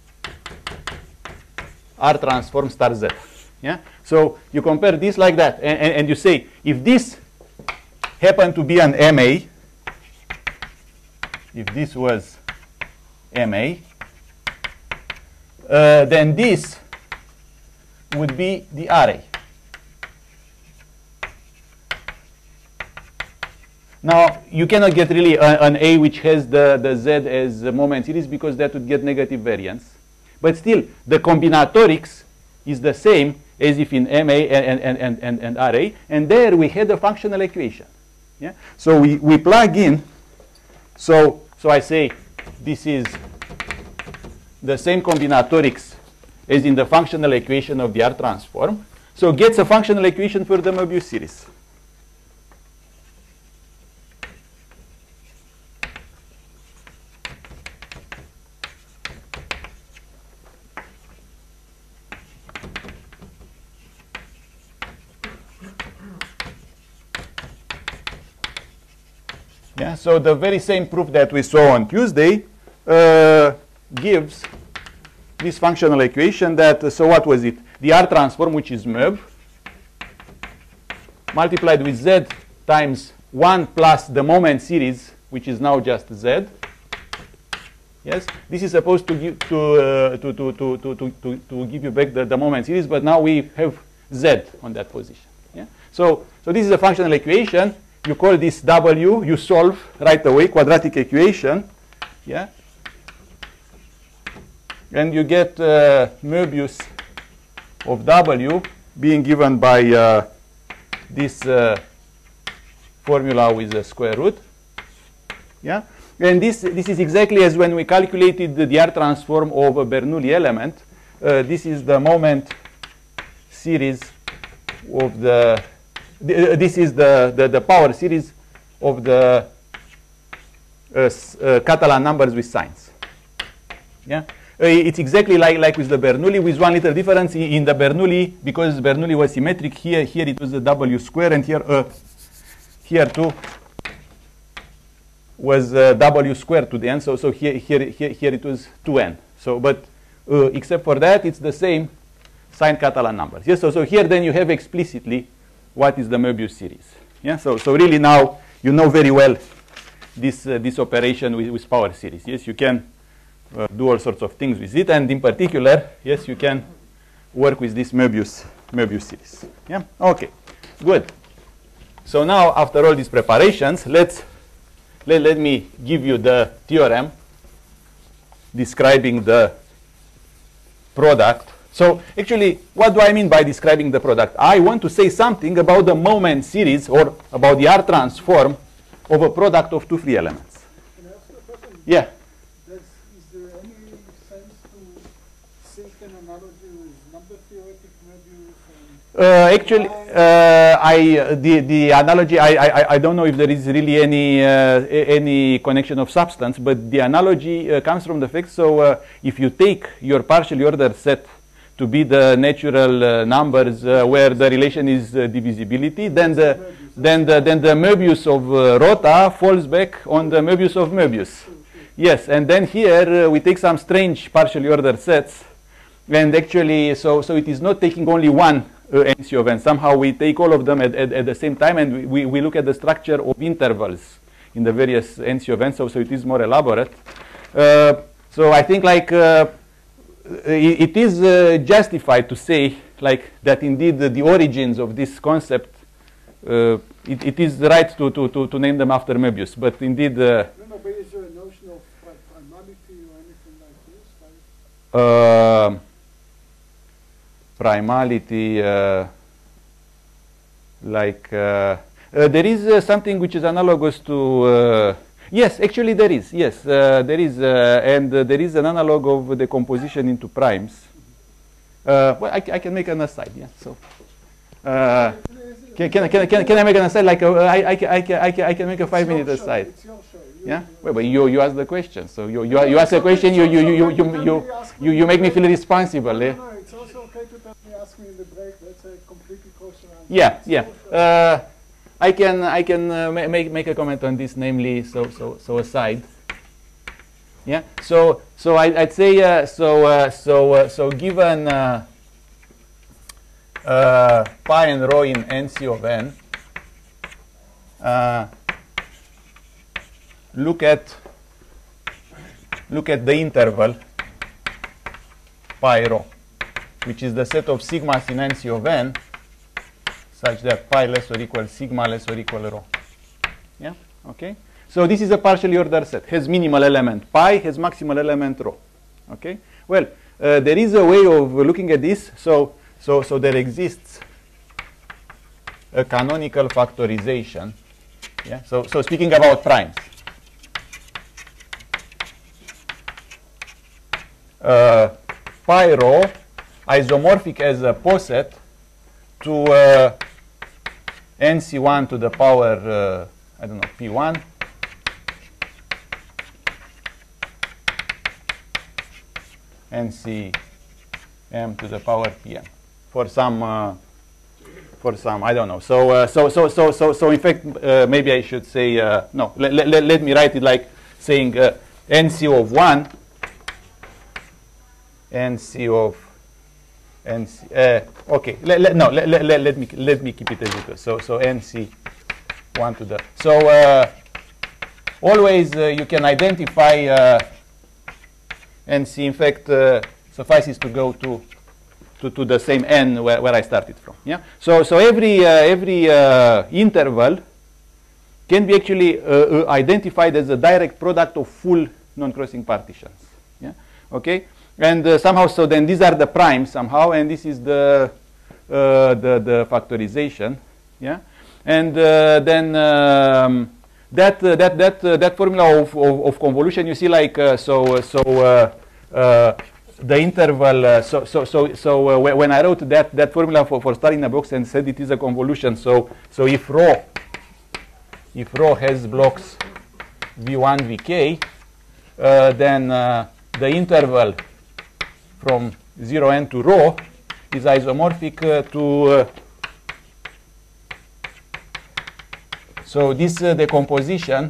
Speaker 1: R transform star Z. Yeah. So you compare this like that, and, and, and you say if this happened to be an M A, if this was M A, uh, then this would be the R A. Now you cannot get really a, an A which has the, the Z as the moment series because that would get negative variance. But still, the combinatorics is the same as if in M A and, and, and, and, and R A. And there we had a functional equation. Yeah? So we, we plug in. So, so I say this is the same combinatorics as in the functional equation of the R transform. So gets a functional equation for the Möbius series. Yeah, so the very same proof that we saw on Tuesday uh, gives this functional equation that, uh, so what was it? The R transform, which is Möb, multiplied with Z times one plus the moment series, which is now just Z. Yes, this is supposed to give, to, uh, to, to, to, to, to, to, to give you back the, the moment series, but now we have Z on that position. Yeah? So, so this is a functional equation. You call this W, you solve right away, quadratic equation, yeah? And you get uh, Möbius of W being given by uh, this uh, formula with the square root, yeah? And this, this is exactly as when we calculated the, the R transform of a Bernoulli element. Uh, this is the moment series of the Uh, this is the, the, the power series of the uh, uh, Catalan numbers with signs. Yeah, uh, it's exactly like, like with the Bernoulli, with one little difference. In, in the Bernoulli, because Bernoulli was symmetric, here here it was the W square, and here uh, here too was uh, W squared to the n. So so here here here, here it was two n. So but uh, except for that, it's the same sign Catalan numbers. Yes. So so here then you have explicitly what is the Möbius series. Yeah, so, so really now you know very well this, uh, this operation with, with power series. Yes, you can uh, do all sorts of things with it, and in particular, yes, you can work with this Möbius, Möbius series. Yeah, okay, good. So now, after all these preparations, let's, let, let me give you the theorem describing the product. So actually, what do I mean by describing the product? I want to say something about the moment series or about the R transform of a product of two free elements.
Speaker 2: Can I ask you a question?
Speaker 1: Yeah.
Speaker 2: Does, is there any sense to sync an analogy with number theoretic Möbius? And
Speaker 1: Uh, actually, uh, I uh, the the analogy I, I I don't know if there is really any uh, any connection of substance, but the analogy uh, comes from the fact. So uh, if you take your partially ordered set to be the natural uh, numbers uh, where the relation is uh, divisibility, then the then the then the Möbius of uh, Rota falls back on the Möbius of Möbius. Yes, and then here uh, we take some strange partially ordered sets, and actually, so so it is not taking only one uh, N C of n. Somehow we take all of them at, at, at the same time, and we, we look at the structure of intervals in the various N C of n. So so it is more elaborate. Uh, so I think like. Uh, It, it is uh, justified to say like that indeed uh, the origins of this concept, uh, it, it is right to, to, to, to name them after Möbius, but indeed uh,
Speaker 2: no, no, but is there a notion of pri primality or anything like this? Like
Speaker 1: uh, primality, uh, like uh, uh, there is uh, something which is analogous to uh, yes, actually there is. Yes, uh, there is, uh, and uh, there is an analog of the composition into primes. Uh, well, I, I can make an aside. Yeah. So, uh, can, can, can, can, can I make an aside? Like uh, I, I, can, I, can, I, can, I can make a five-minute aside.
Speaker 2: It's your show. You,
Speaker 1: Yeah.
Speaker 2: you,
Speaker 1: Well, but you you ask the question. So you you, you ask a question. You you you you you you, you, you make me feel responsible.
Speaker 2: no,
Speaker 1: Yeah.
Speaker 2: no, it's also okay to tell me, ask me in the break. That's a completely kosher answer.
Speaker 1: Yeah.
Speaker 2: It's
Speaker 1: Yeah.
Speaker 2: your show.
Speaker 1: Uh, I can I can uh, ma make make a comment on this, namely so so so aside. Yeah. So so I, I'd say uh, so uh, so uh, so given uh, uh, pi and rho in N C of n, uh, look at look at the interval pi rho, which is the set of sigmas in N C of n, such that pi less or equal sigma less or equal rho. Yeah, okay. So this is a partially ordered set. Has minimal element pi, has maximal element rho. Okay. Well, uh, there is a way of looking at this. So, so, so there exists a canonical factorization. Yeah. So, so speaking about primes, uh, pi rho isomorphic as a poset to uh, N C one to the power, uh, I don't know, P one, N C M to the power P M for some, uh, for some, I don't know. So, uh, so, so, so, so, so, in fact, uh, maybe I should say, uh, no, let, let, let me write it like saying uh, N C of one, N C of N C, uh, okay, let, let, no, let, let, let, me, let me keep it as it was. So, so N C one to the, so uh, always uh, you can identify uh, N C, in fact, uh, suffices to go to, to, to the same N where, where I started from, yeah? So, so every, uh, every uh, interval can be actually uh, uh, identified as a direct product of full non-crossing partitions, yeah? Okay? And uh, somehow, so then these are the primes somehow, and this is the uh, the, the factorization, yeah. And uh, then um, that uh, that that uh, that formula of, of, of convolution, you see, like uh, so so uh, uh, the interval. Uh, so so so so uh, when I wrote that that formula for for star in a box and said it is a convolution. So so if rho if rho has blocks v one vk, uh, then uh, the interval from zero n to rho is isomorphic uh, to uh, so this uh, decomposition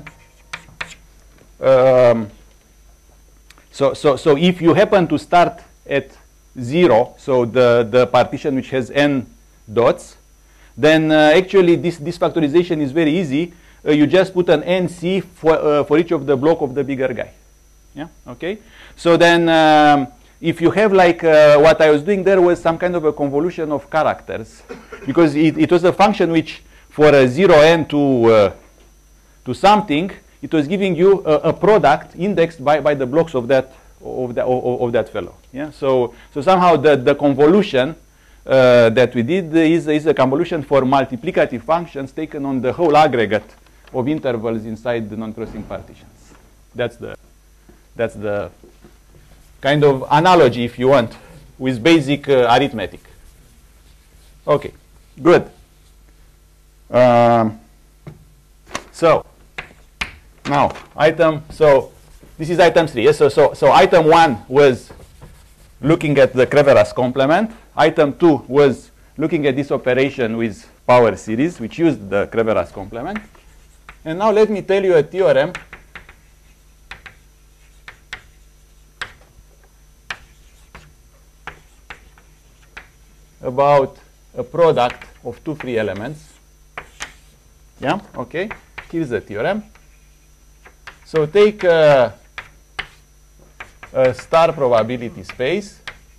Speaker 1: um, so so so if you happen to start at zero, so the the partition which has n dots, then uh, actually this this factorization is very easy uh, you just put an N C for, uh, for each of the block of the bigger guy. Yeah, okay? So then um, if you have like uh, what I was doing there was some kind of a convolution of characters, because it, it was a function which for a zero n to, uh, to something, it was giving you a, a product indexed by, by the blocks of that, of, the, of, of that fellow. Yeah? So, so somehow the, the convolution uh, that we did is, is a convolution for multiplicative functions taken on the whole aggregate of intervals inside the non-crossing partitions. That's the, that's the kind of analogy, if you want, with basic uh, arithmetic. Okay, good. Um, so now item. So this is item three. Yes. So so so item one was looking at the Creveras complement. Item two was looking at this operation with power series, which used the Creveras complement. And now let me tell you a theorem about a product of two free elements. Yeah, okay. Here's the theorem. So take uh, a star probability space.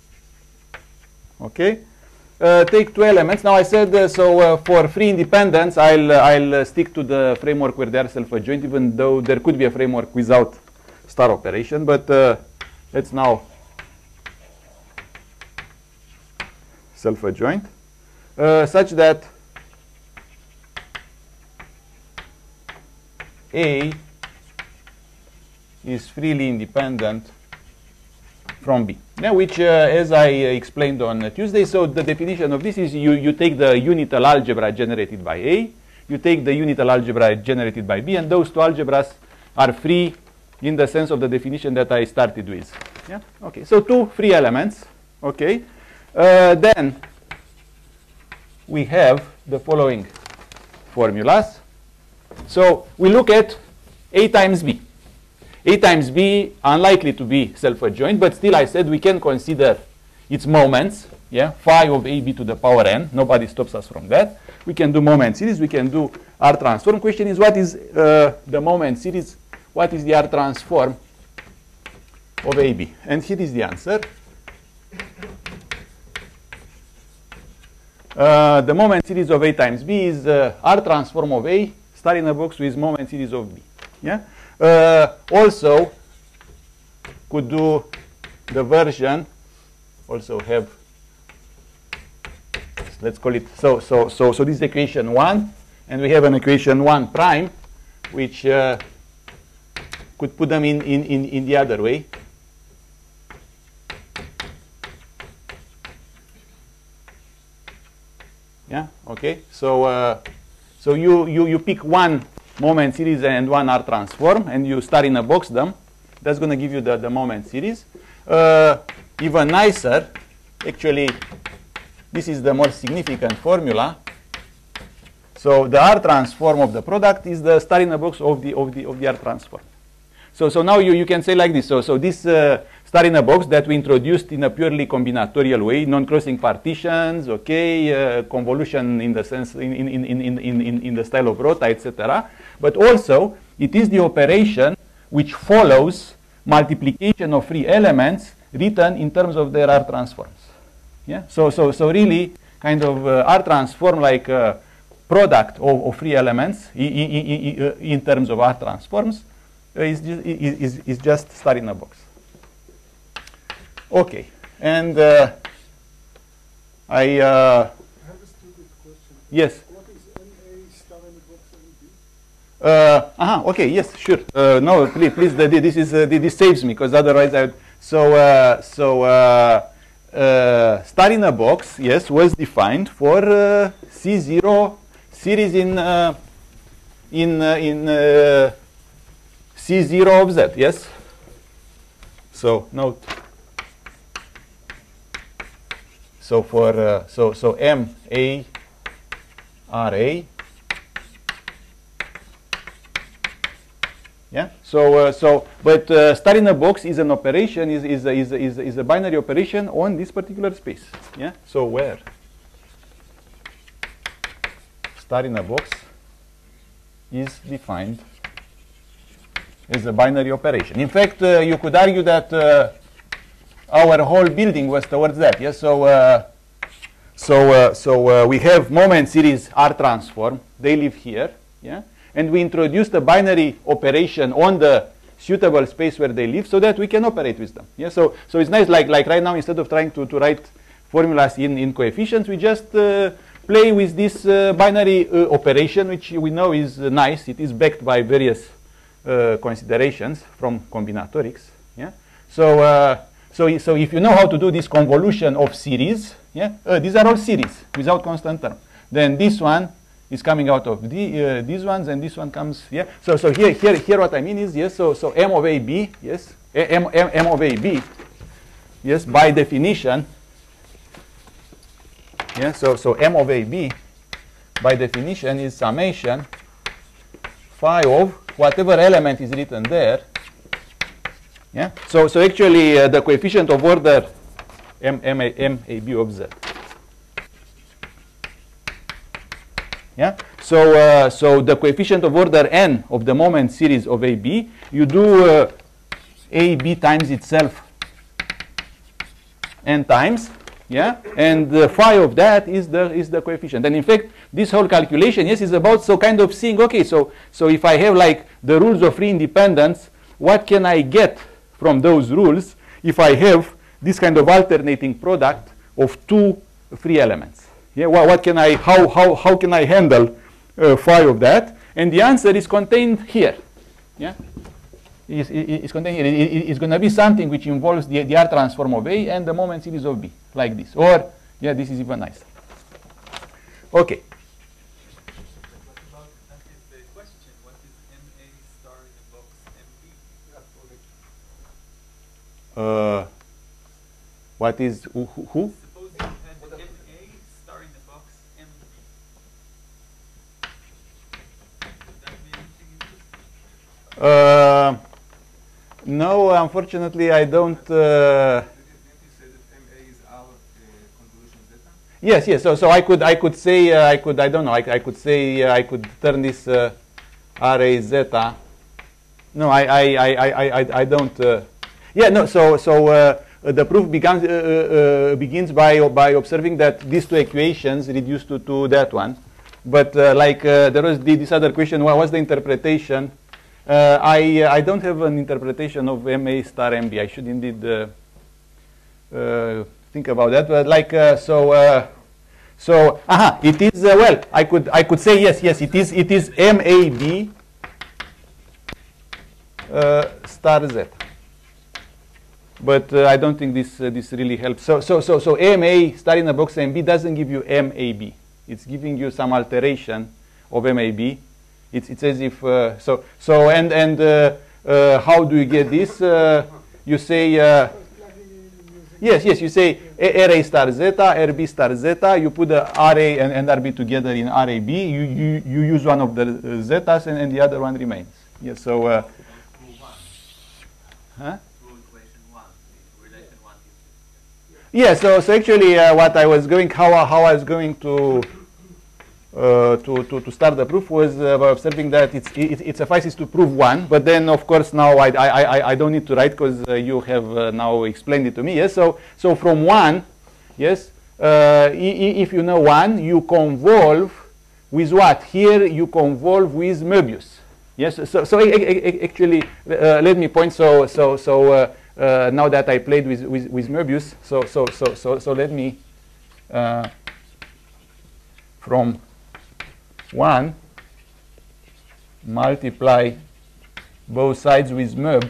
Speaker 1: Okay. Uh, take two elements. Now I said uh, so uh, for free independence, I'll uh, I'll uh, stick to the framework where they are self-adjoint, even though there could be a framework without star operation. But uh, let's now self-adjoint uh, such that A is freely independent from B. Now, which, uh, as I explained on uh, Tuesday, so the definition of this is you, you take the unital algebra generated by A, you take the unital algebra generated by B, and those two algebras are free in the sense of the definition that I started with. Yeah. Okay. So two free elements. Okay. Uh, then we have the following formulas. So we look at A times B. A times B, unlikely to be self-adjoint, but still I said we can consider its moments. Yeah, phi of A B to the power n. Nobody stops us from that. We can do moment series. We can do R transform. Question is, what is uh, the moment series? What is the R transform of A B? And here is the answer. Uh, the moment series of A times B is uh, R transform of A, star in a box with moment series of B. Yeah. Uh, also, could do the version. Also have. Let's call it. So so so so this is equation one, and we have an equation one prime, which uh, could put them in in in in the other way. Yeah. Okay. So uh, so you you you pick one moment series and one R transform, and you start in a box them. That's going to give you the the moment series. Uh, even nicer, actually, this is the more significant formula. So the R transform of the product is the star in a box of the of the of the R transform. So so now you you can say like this. So so this. Uh, Star in a box that we introduced in a purely combinatorial way, non-crossing partitions, okay, uh, convolution in the sense in in in in in in, in the style of Rota, et cetera. But also it is the operation which follows multiplication of free elements written in terms of their R transforms. Yeah. So so so really kind of uh, R transform like a product of, of free elements in, in, in, in terms of R transforms uh, is, is is just star in a box. Okay, and uh, I. Uh,
Speaker 2: I have a stupid question.
Speaker 1: Yes.
Speaker 2: What is N A star in the box N B?
Speaker 1: Uh, aha, okay, yes, sure. Uh, no, please, please. The, this is uh, this saves me, because otherwise I would. So uh, so uh, uh, star in a box, yes, was defined for uh, C zero series in uh, in uh, in uh, C zero of Z. Yes. So note. So for uh, so so M A R A, yeah. So uh, so but uh, star in a box is an operation is is a, is a, is a, is a binary operation on this particular space. Yeah. So where star in a box is defined as a binary operation. In fact, uh, you could argue that uh, our whole building was towards that. Yes, so uh, so uh, so uh, we have moment series R transform. They live here. Yeah, and we introduced a binary operation on the suitable space where they live, so that we can operate with them. Yeah, so so it's nice. Like like right now, instead of trying to to write formulas in in coefficients, we just uh, play with this uh, binary uh, operation, which we know is uh, nice. It is backed by various uh, considerations from combinatorics. Yeah. So uh, so so if you know how to do this convolution of series, yeah, uh, these are all series without constant term. Then this one is coming out of the uh, these ones, and this one comes. Yeah. So so here here here what I mean is, yes. So so M of A B, yes, M M M of A B, yes, by definition. Yeah, so, so M of A B, by definition, is summation phi of whatever element is written there. Yeah, so, so actually uh, the coefficient of order M, M, A, M A B of Z. Yeah, so, uh, so the coefficient of order N of the moment series of A B, you do uh, A B times itself N times. Yeah, and the phi of that is the is the coefficient. And in fact, this whole calculation, yes, is about so kind of seeing, okay, so so if I have like the rules of free independence, what can I get from those rules if I have this kind of alternating product of two free elements? Yeah, what, what can I how how how can I handle uh, phi of that? And the answer is contained here. Yeah. Is, is, is contained here. It, it, it's going to be something which involves the, the R transform of A and the moment series of B, like this. Or, yeah, this is even nicer. Okay.
Speaker 3: What about that is the question? What is M A star in the box M B?
Speaker 1: Uh, what is who? who?
Speaker 3: Suppose you had M A star in the box M B. Would that be anything interesting?
Speaker 1: Uh, no, unfortunately, I don't. Uh, Yes, yes. So, so I could, I could say, uh, I could, I don't know. I, I could say, uh, I could turn this uh, R A zeta. No, I, I, I, I, I, I don't. Uh, yeah, no. So, so uh, the proof begins uh, uh, begins by by observing that these two equations reduce to to that one. But uh, like uh, there was the, this other question. What was the interpretation? Uh, I I don't have an interpretation of M A star M B. I should indeed. Uh, uh, think about that, but like uh, so uh, so aha, it is uh, well I could I could say yes yes it is it is M A B uh, star Z, but uh, I don't think this uh, this really helps. So so so so M A star in the box M B doesn't give you M A B. It's giving you some alteration of M A B. It's it's as if uh, so so and and uh, uh, how do you get this? Uh, you say. Uh, Yes, yes, you say R A star zeta, R B star zeta, you put the R A and, and R B together in R A B, you, you, you use one of the uh, zetas and, and the other one remains. Yes, so... Uh, huh? Yeah, so, so actually uh, what I was going, how, how I was going to, uh, to, to, to start the proof was uh, by observing that it's, it, it suffices to prove one, but then of course now I, I, I, I don't need to write because uh, you have uh, now explained it to me. Yes, so, so from one, yes, uh, if you know one, you convolve with what? Here you convolve with Möbius. Yes, so, so actually uh, let me point, so, so, so uh, uh, now that I played with, with, with Möbius, so, so, so, so, so let me, uh, from one, multiply both sides with Möb.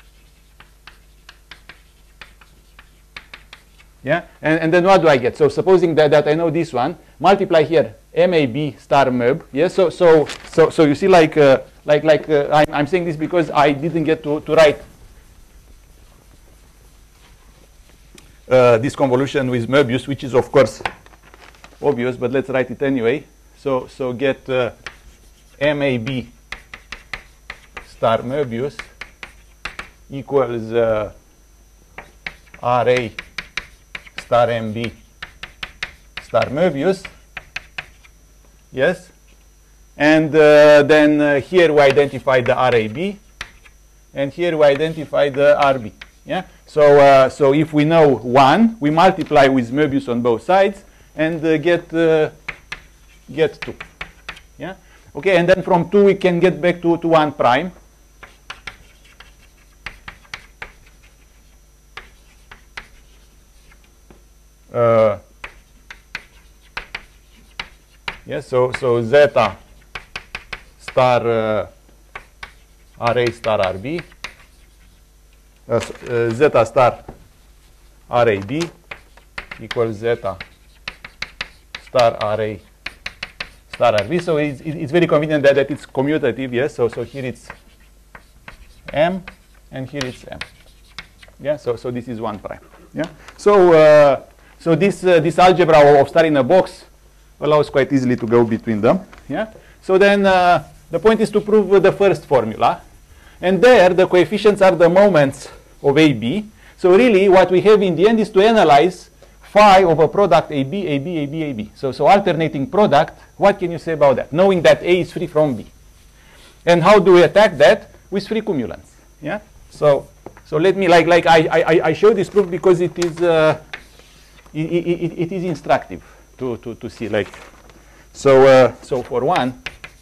Speaker 1: Yeah, and, and then what do I get? So supposing that, that I know this one, multiply here M A B star Möb. Yeah, so so so so you see, like uh, like like uh, I'm, I'm saying this because I didn't get to to write uh, this convolution with Möbius, which is of course obvious, but let's write it anyway. So, so get uh, M A B star Möbius equals uh, R A star M B star Möbius. Yes? And uh, then uh, here we identify the R A B, and here we identify the R B. Yeah. So uh, so if we know one, we multiply with Möbius on both sides and uh, get uh, get two. Yeah. Okay. And then from two we can get back to to one prime. Uh, yeah. So so zeta star uh, R A star R B, uh, uh, zeta star R A B equals zeta star R A star R B. So it's, it's very convenient that, that it's commutative, yes. So so here it's M and here it's M. Yeah. So so this is one prime. Yeah. So uh, so this uh, this algebra of star in a box allows quite easily to go between them. Yeah. So then. Uh, The point is to prove the first formula. And there, the coefficients are the moments of A B. So really, what we have in the end is to analyze phi of a product A B, A B, A B, A B. So, so alternating product, what can you say about that? Knowing that A is free from B. And how do we attack that? With free cumulants. Yeah? So, so let me, like, like I, I, I show this proof because it is, uh, it, it, it is instructive to, to, to see. Like, so, uh, so for one,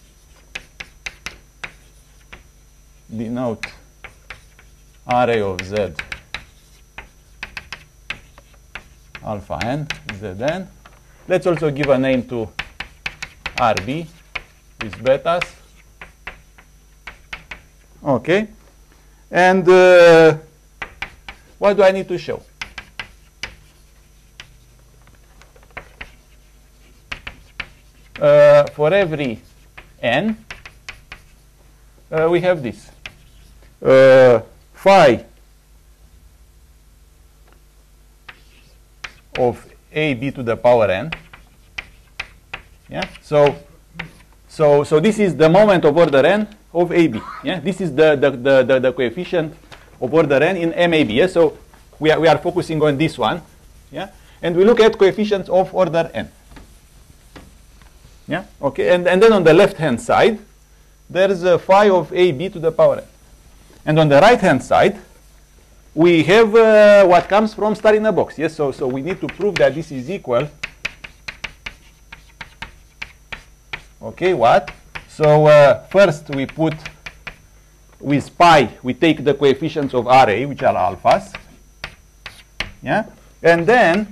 Speaker 1: denote R A of Z alpha n, Zn. Let's also give a name to R B with betas. Okay. And uh, what do I need to show? Uh, for every n, uh, we have this. Uh, phi of A B to the power n. Yeah. So, so, so this is the moment of order n of A B. Yeah. This is the the, the, the, the coefficient of order n in M A B. Yeah. So we are we are focusing on this one. Yeah. And we look at coefficients of order n. Yeah. Okay. And and then on the left hand side, there's a phi of A B to the power n. And on the right-hand side, we have uh, what comes from star in a box. Yes, so, so we need to prove that this is equal. Okay, what? So uh, first we put with pi, we take the coefficients of R A, which are alphas. Yeah, and then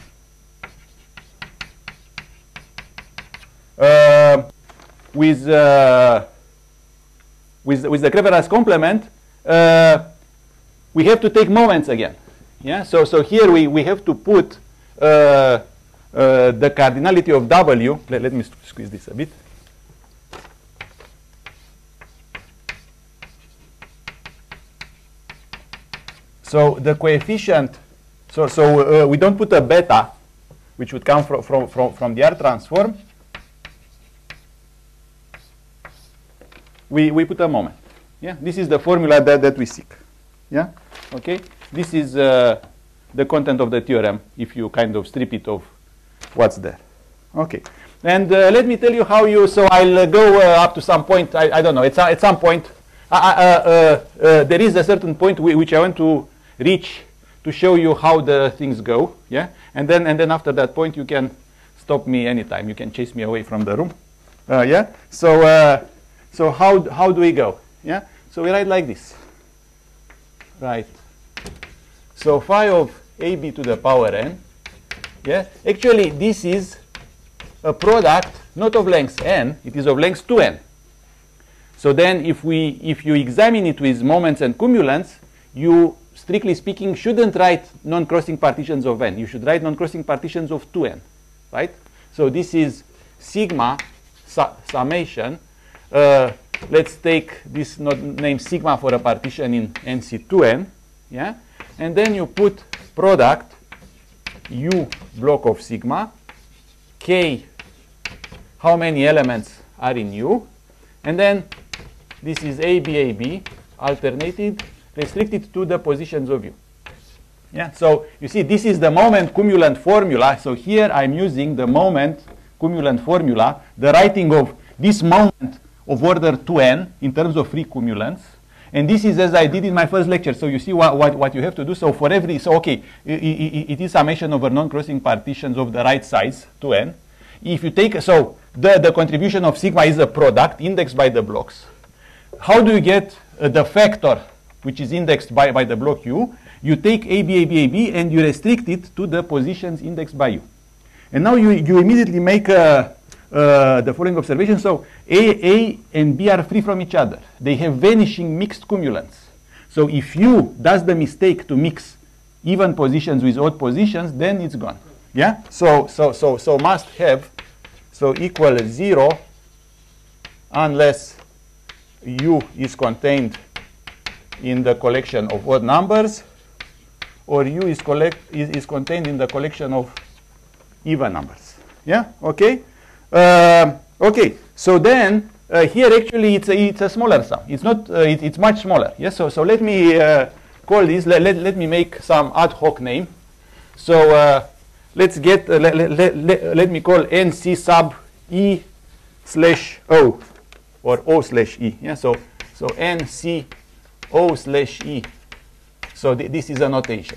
Speaker 1: uh, with uh, with with the Creveras complement, uh, we have to take moments again. Yeah. So so here we we have to put uh, uh, the cardinality of W. Let, let me squeeze this a bit. So the coefficient. So so uh, we don't put a beta, which would come from from from, from the R transform. We we put a moment. Yeah. This is the formula that that we seek. Yeah. Okay. This is uh, the content of the theorem if you kind of strip it of what's there. Okay. And uh, let me tell you how you. So I'll uh, go uh, up to some point. I, I don't know. It's uh, at some point. Uh, uh, uh, uh, there is a certain point which I want to reach to show you how the things go. Yeah. And then and then after that point you can stop me anytime. You can chase me away from the room. Uh, yeah. So uh, so how how do we go? Yeah. So we write like this. Right. So phi of A B to the power n. Yeah. Actually, this is a product not of length n. It is of length two n. So then, if we if you examine it with moments and cumulants, you strictly speaking shouldn't write non-crossing partitions of n. You should write non-crossing partitions of two n, right? So this is sigma su summation. Uh, let's take this name sigma for a partition in N C two n, yeah, and then you put product U block of sigma, K, how many elements are in U, and then this is A B A B alternated, restricted to the positions of U. Yeah, so you see this is the moment cumulant formula. So here I'm using the moment cumulant formula, the writing of this moment of order two n in terms of free cumulants. And this is as I did in my first lecture. So you see what, what, what you have to do. So for every, so okay, it, it, it is summation over non-crossing partitions of the right size, two n. If you take, so the, the contribution of sigma is a product indexed by the blocks. How do you get uh, the factor which is indexed by, by the block U? You take A, B, A, B, A, B, and you restrict it to the positions indexed by U. And now you, you immediately make a, Uh, the following observation. So A, A and B are free from each other. They have vanishing mixed cumulants. So if U does the mistake to mix even positions with odd positions, then it's gone. Yeah? So so so so must have so equal zero unless U is contained in the collection of odd numbers, or U is collect is, is contained in the collection of even numbers. Yeah? Okay? Uh, okay, so then uh, here actually it's a, it's a smaller sum. It's not. Uh, it, it's much smaller. Yes. So so let me uh, call this. Let, let let me make some ad hoc name. So uh, let's get. Uh, let, let, let, let me call N C sub E slash O, or O slash E. Yeah. So so N C O slash E. So th this is a notation.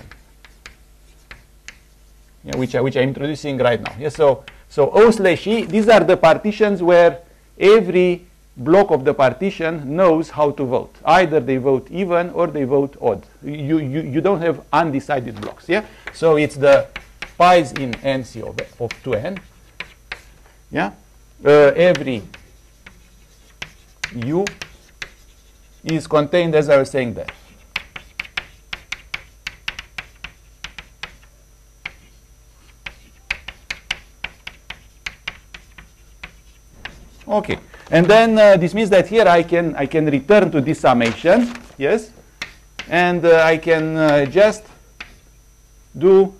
Speaker 1: Yeah, which I, which I'm introducing right now. Yes. So. So O slash E, these are the partitions where every block of the partition knows how to vote. Either they vote even or they vote odd. You, you, you don't have undecided blocks. Yeah? So it's the pi's in N C of, of two n. Yeah? Uh, every U is contained, as I was saying there. Okay, and then uh, this means that here I can I can return to this summation, yes, and uh, I can uh, just do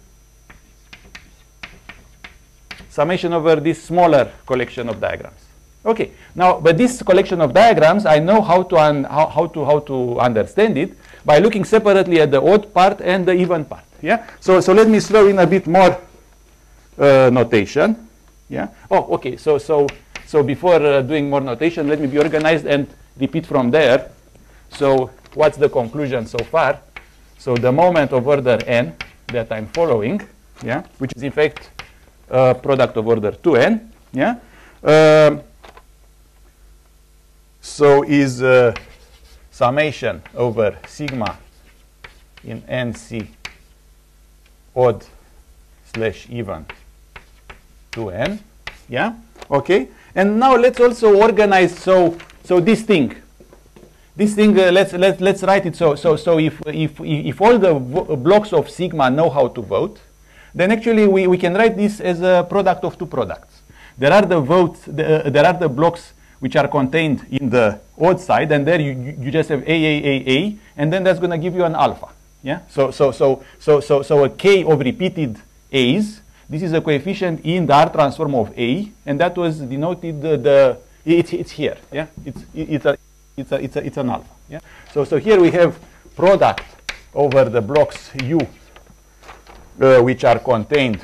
Speaker 1: summation over this smaller collection of diagrams. Okay, now but this collection of diagrams I know how to un how, how to how to understand it by looking separately at the odd part and the even part. Yeah, so so let me throw in a bit more uh, notation. Yeah. Oh, okay. So so. So before uh, doing more notation, let me be organized and repeat from there. So what's the conclusion so far? So the moment of order n that I'm following, yeah, which is in fact uh, product of order two n, yeah. Um, so is uh, summation over sigma in N C odd slash even two n, yeah. Okay. And now let's also organize. So, so this thing, this thing. Uh, let's let's let's write it. So, so so if if if all the blocks of sigma know how to vote, then actually we we can write this as a product of two products. There are the votes. The, uh, there are the blocks which are contained in the odd side, and there you you just have a a a a, and then that's going to give you an alpha. Yeah. So so so so so so a k of repeated a's. This is a coefficient in the R transform of A, and that was denoted the, the it's it's here. Yeah, it's it's a it's a it's a it's an alpha. Yeah. So so here we have product over the blocks U, uh, which are contained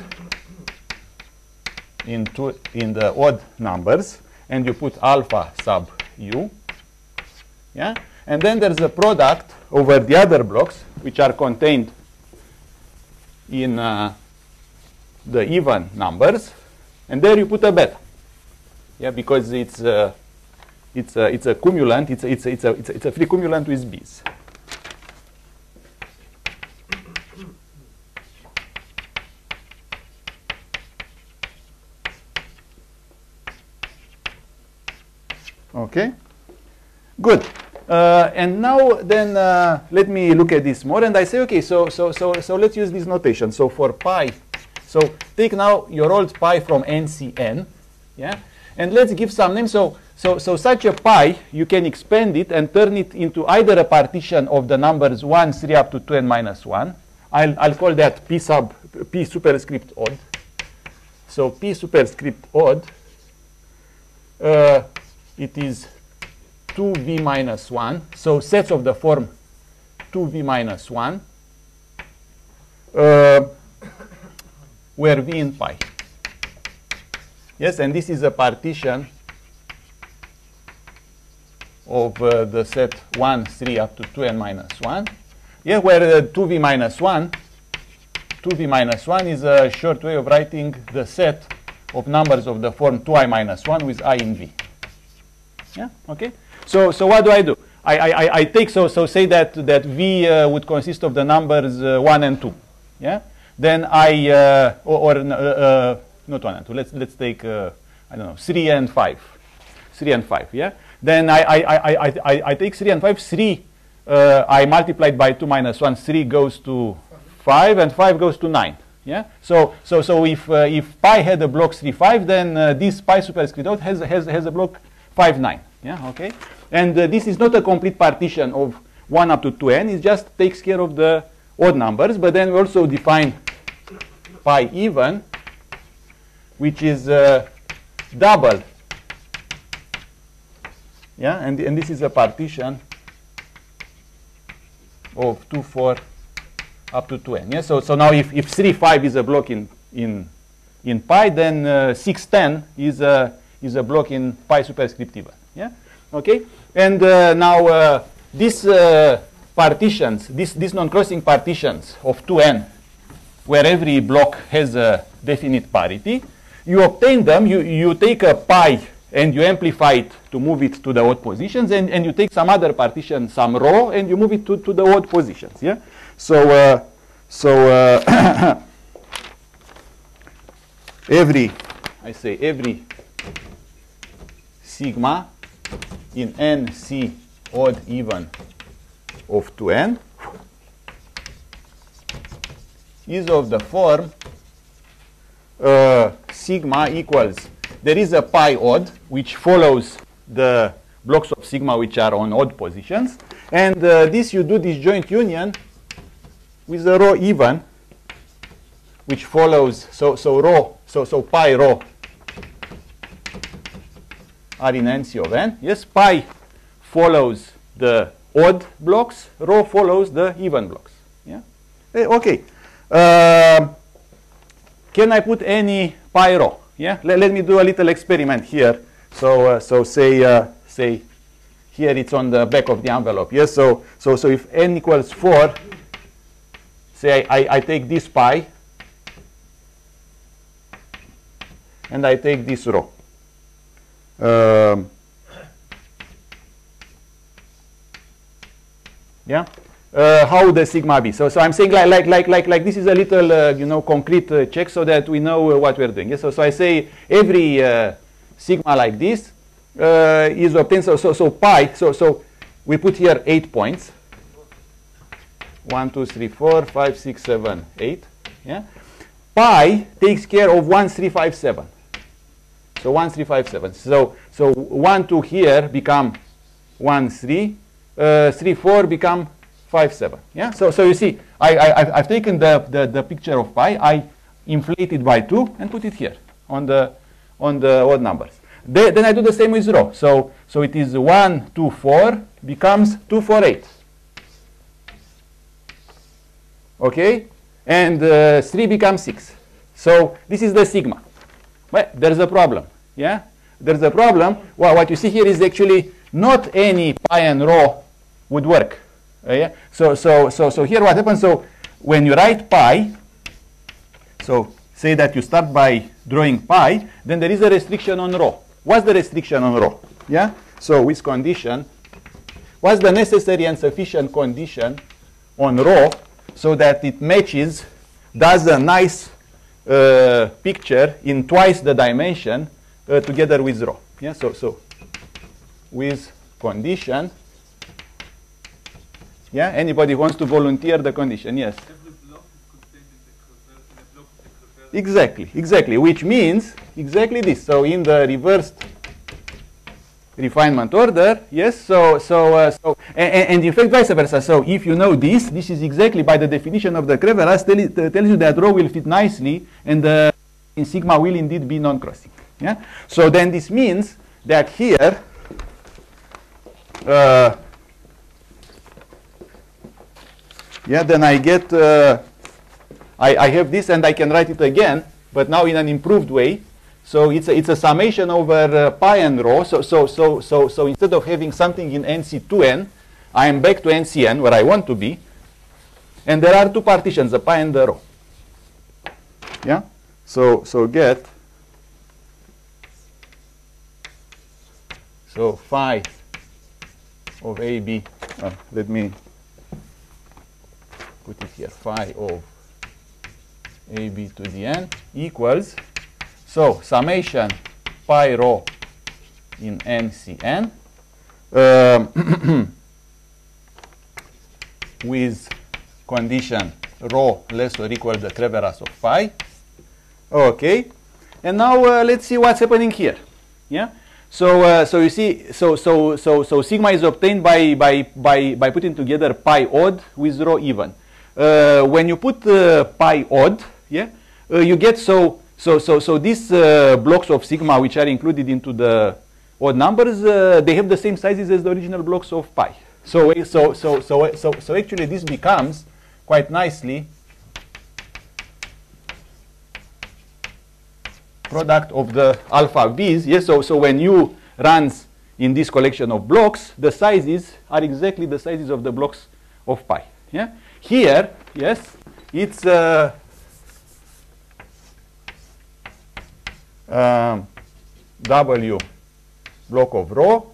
Speaker 1: in two in the odd numbers, and you put alpha sub U. Yeah, and then there's a product over the other blocks which are contained in uh, the even numbers, and there you put a beta. Yeah, because it's uh, it's a it's a cumulant. It's a, it's a, it's a it's a it's a free cumulant with B's. Okay, good. Uh, and now then uh, let me look at this more, and I say okay. So so so so let's use this notation. So for pi. So take now your old pi from N C N, yeah, and let's give some name. So, so, so such a pi, you can expand it and turn it into either a partition of the numbers one, three up to two n minus one. I'll, I'll call that p sub p superscript odd. So p superscript odd, uh, it is two v minus one. So sets of the form two v minus one. Uh, where v in pi. Yes, and this is a partition of uh, the set one, three up to two n minus one. Yeah, where uh, two v minus one, two v minus one is a short way of writing the set of numbers of the form two i minus one with I in v. Yeah, okay. So, so what do I do? I, I, I take, so, so say that, that v uh, would consist of the numbers uh, one and two. Yeah. Then I, uh, or, or uh, uh, not one and two. Let's let's take, uh, I don't know, three and five, three and five. Yeah. Then I I I I I, I take three and five. Three, uh, I multiplied by two minus one. Three goes to five, and five goes to nine. Yeah. So so so if uh, if pi had a block three five, then uh, this pi superscript out has has has a block five nine. Yeah. Okay. And uh, this is not a complete partition of one up to two n. It just takes care of the odd numbers. But then we also define pi even, which is uh, double. Yeah, and, and this is a partition of two, four up to two n. Yeah, so, so now if, if three, five is a block in, in, in pi, then uh, six, ten is a, is a block in pi superscript even. Yeah, okay. And uh, now uh, these uh, partitions, these, these non-crossing partitions of two n, where every block has a definite parity, you obtain them, you, you take a pi and you amplify it to move it to the odd positions, and, and you take some other partition, some rho, and you move it to, to the odd positions. Yeah. So uh, so uh, every, I say every sigma in n c odd even of two n is of the form uh, sigma equals, there is a pi odd which follows the blocks of sigma which are on odd positions, and uh, this you do this joint union with a rho even which follows, so so rho, so so pi rho are in n c of n. Yes, pi follows the odd blocks, rho follows the even blocks. Yeah. Eh, okay. Uh, can I put any pi rho? Yeah. Let, let me do a little experiment here. So uh, so say uh, say here it's on the back of the envelope. Yes. So so so if n equals four, say I, I, I take this pi and I take this rho. Um, yeah. Uh, how would the sigma be? So, so I'm saying like, like, like, like, like this is a little, uh, you know, concrete uh, check so that we know uh, what we're doing. Yes? So, so I say every uh, sigma like this uh, is obtained. So, so, so pi. So, so we put here eight points. One, two, three, four, five, six, seven, eight. Yeah. Pi takes care of one, three, five, seven. So one, three, five, seven. So, so one, two here become one, three. Uh, three, four become five, seven. Yeah. So, so you see, I, I, I've taken the, the, the picture of pi, I inflate it by two and put it here on the, on the odd numbers. They, then I do the same with rho. So, so it is one, two, four becomes two, four, eight. Okay. And uh, three becomes six. So this is the sigma. But there's a problem. Yeah. There's a problem. Well, what you see here is actually not any pi and rho would work. Uh, yeah? So, so, so, so here what happens, so when you write pi, so say that you start by drawing pi, then there is a restriction on rho. What's the restriction on rho? Yeah? So with condition, what's the necessary and sufficient condition on rho so that it matches, does a nice uh, picture in twice the dimension uh, together with rho? Yeah? So, so with condition, yeah, anybody wants to volunteer the condition? Yes.
Speaker 3: Every block is contained in the covariance, in a block of the covariance.
Speaker 1: Exactly, exactly. Which means exactly this. So in the reversed refinement order, yes. So so uh, so and, and in fact vice versa. So if you know this, this is exactly by the definition of the Creveras tell it, uh, tells you that rho will fit nicely, and the in sigma will indeed be non-crossing. Yeah. So then this means that here. Uh, Yeah, then I get, uh, I, I have this and I can write it again, but now in an improved way. So it's a, it's a summation over uh, pi and rho. So, so, so, so, so instead of having something in N C two N, I am back to N C N where I want to be. And there are two partitions, the pi and the rho. Yeah? So, so get, so phi of A B, uh, let me put it here, phi of A B to the N equals, so summation pi rho in N C N um, with condition rho less or equal the Creveras of pi. Okay, and now uh, let's see what's happening here. Yeah. So uh, so you see, so so so so sigma is obtained by by by by putting together pi odd with rho even. Uh, when you put uh, pi odd, yeah, uh, you get so so so so these uh, blocks of sigma which are included into the odd numbers, uh, they have the same sizes as the original blocks of pi. So so so so so so actually this becomes quite nicely product of the alpha b's. Yes, so so when u runs in this collection of blocks, the sizes are exactly the sizes of the blocks of pi. Yeah. Here, yes, it's uh, um, W block of rho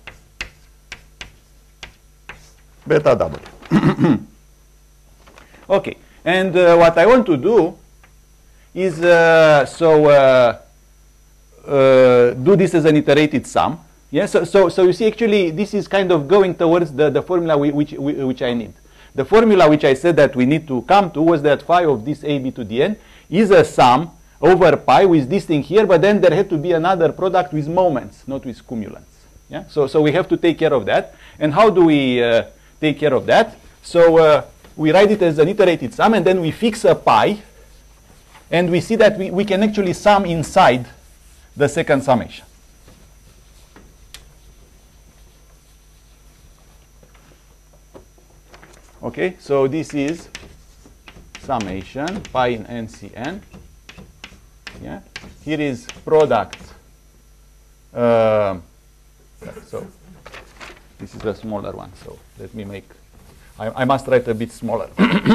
Speaker 1: beta W. Okay, and uh, what I want to do is uh, so uh, uh, do this as an iterated sum. Yeah, so, so so you see, actually, this is kind of going towards the the formula we, which we, which I need. The formula which I said that we need to come to was that phi of this A B to the N is a sum over pi with this thing here, but then there had to be another product with moments, not with cumulants. Yeah, so so we have to take care of that. And how do we uh, take care of that? So uh, we write it as an iterated sum, and then we fix a pi, and we see that we, we can actually sum inside the second summation. Okay, so this is summation pi in N C N. Yeah, here is product. Uh, so this is the smaller one. So let me make. I, I must write a bit smaller.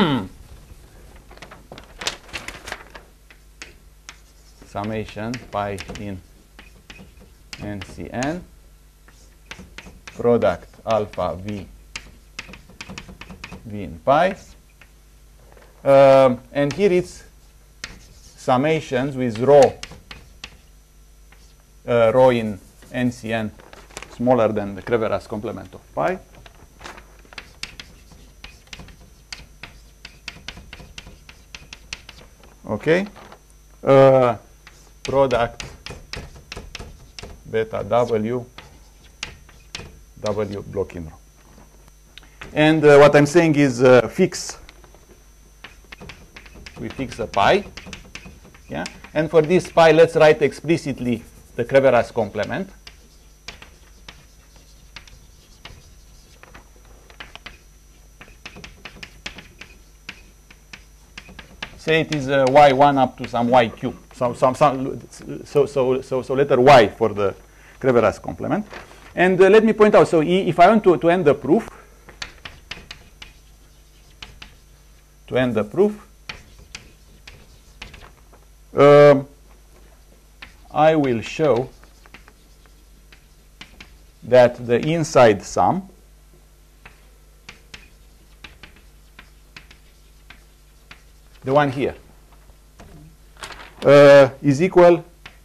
Speaker 1: Summation pi in N C N. Product alpha v. V in pi, um, and here it's summations with rho, uh, rho in N C N smaller than the Creveras complement of pi. Okay, uh, product beta W, W block in rho. And uh, what I'm saying is uh, fix, we fix a pi, yeah? And for this pi, let's write explicitly the Creveras complement. Say it is uh, y one up to some yq, some, some, some, so, so, so, so letter y for the Creveras complement. And uh, let me point out, so if I want to, to end the proof, to end the proof, um, I will show that the inside sum the one here uh, is equal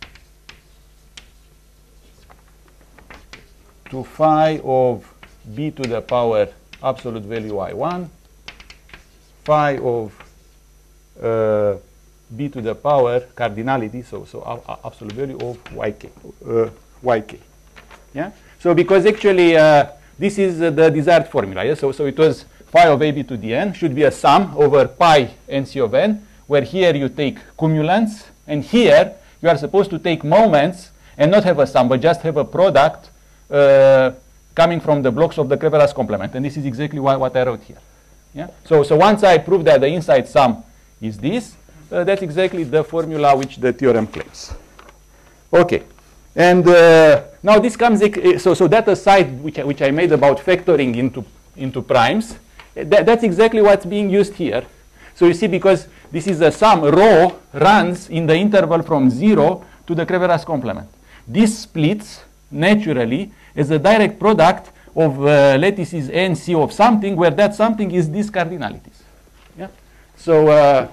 Speaker 1: to phi of b to the power absolute value i one phi of uh, b to the power cardinality, so so uh, absolute value of yk, uh, yk. Yeah. So because actually uh, this is uh, the desired formula. Yeah? So so it was phi of ab to the n should be a sum over pi nc of n, where here you take cumulants, and here you are supposed to take moments and not have a sum, but just have a product uh, coming from the blocks of the Creveras complement. And this is exactly what, what I wrote here. Yeah? So, so once I prove that the inside sum is this, uh, that's exactly the formula which the theorem claims. Okay. And uh, now this comes, so, so that aside which I, which I made about factoring into, into primes, that, that's exactly what's being used here. So you see, because this is a sum, rho runs in the interval from zero to the Crevera's complement. This splits naturally as a direct product of uh, lattices N C of something, where that something is these cardinalities. Yeah. So uh,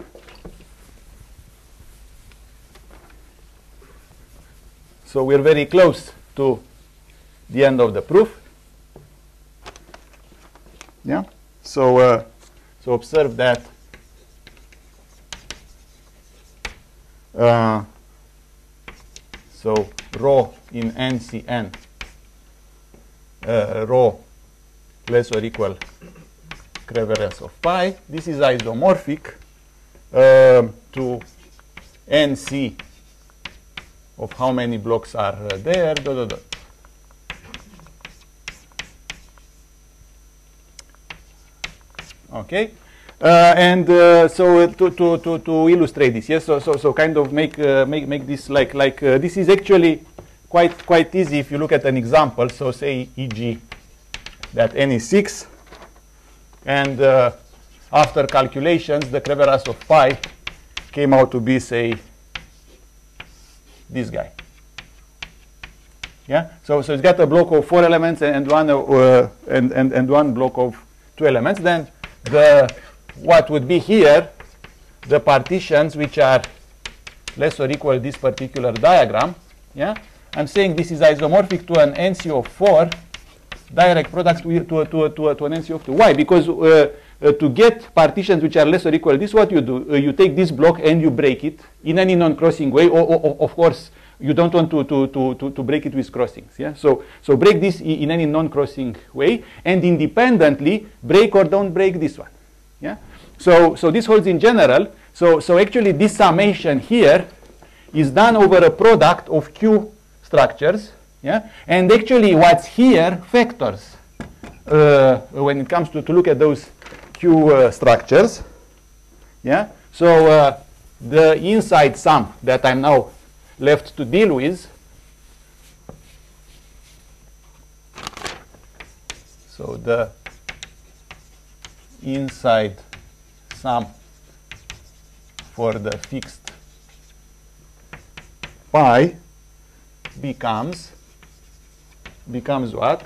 Speaker 1: so we're very close to the end of the proof. Yeah. So uh, so observe that uh, so rho in N C N, uh, rho less or equal Crevera's of pi. This is isomorphic uh, to N C of how many blocks are uh, there. Dot, dot, dot. Okay, uh, and uh, so to, to, to, to illustrate this, yes, so, so, so kind of make, uh, make, make this like, like uh, this is actually quite, quite easy if you look at an example. So say for example that N is six, and uh, after calculations, the Crevera's of pi came out to be, say, this guy. Yeah, so, so it's got a block of four elements and one, uh, and, and, and one block of two elements. Then the what would be here, the partitions which are less or equal this particular diagram. Yeah, I'm saying this is isomorphic to an N C of four direct products to, to, to, to, to an N C of two. Why? Because uh, uh, to get partitions which are less or equal this, what you do, uh, you take this block and you break it in any non-crossing way, or, or, or of course you don't want to, to, to, to, to break it with crossings. Yeah? So, so break this in any non-crossing way, and independently break or don't break this one. Yeah? So, so this holds in general. So, so actually this summation here is done over a product of Q structures. Yeah? And actually what's here factors uh, when it comes to, to look at those Q uh, structures. Yeah? So uh, the inside sum that I'm now left to deal with, so the inside sum for the fixed pi becomes becomes what?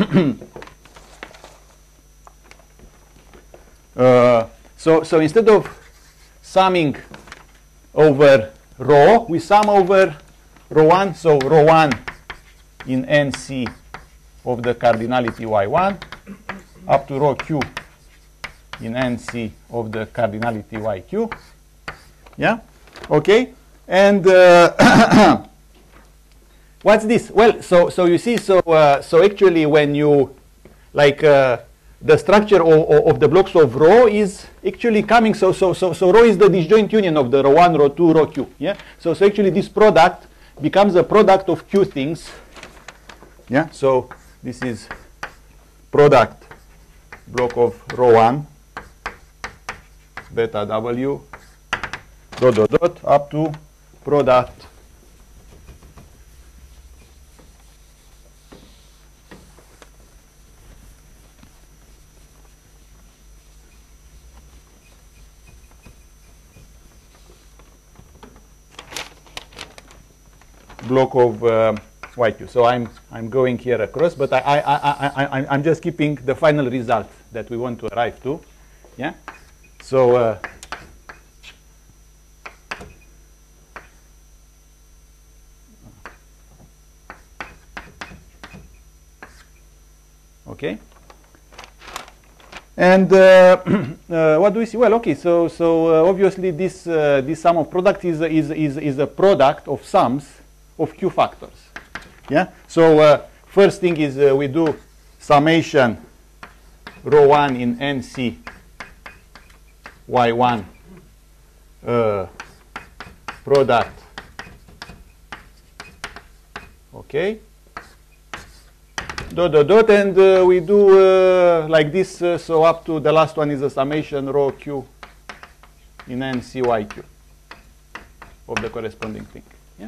Speaker 1: uh, so so instead of summing over rho, we sum over rho one, so rho one in N C of the cardinality Y one up to rho Q in N C of the cardinality Y Q. Yeah? Okay? And uh, what's this? Well, so so you see, so uh, so actually when you like uh, the structure of, of the blocks of rho is actually coming, so so so so rho is the disjoint union of the rho one, rho two, rho Q. Yeah. So so actually this product becomes a product of Q things. Yeah. So this is product block of rho one beta W dot dot dot up to product block of uh, Y Q. So I'm I'm going here across, but I I I I I'm just keeping the final result that we want to arrive to. Yeah. So uh, okay. And uh, uh, what do we see? Well, okay. So so uh, obviously this uh, this sum of products is is is is a product of sums of Q factors. Yeah. So uh, first thing is uh, we do summation rho one in N C Y one uh, product. Okay. Dot dot dot, and uh, we do uh, like this. Uh, so up to the last one is a summation rho Q in N C Y Q of the corresponding thing. Yeah.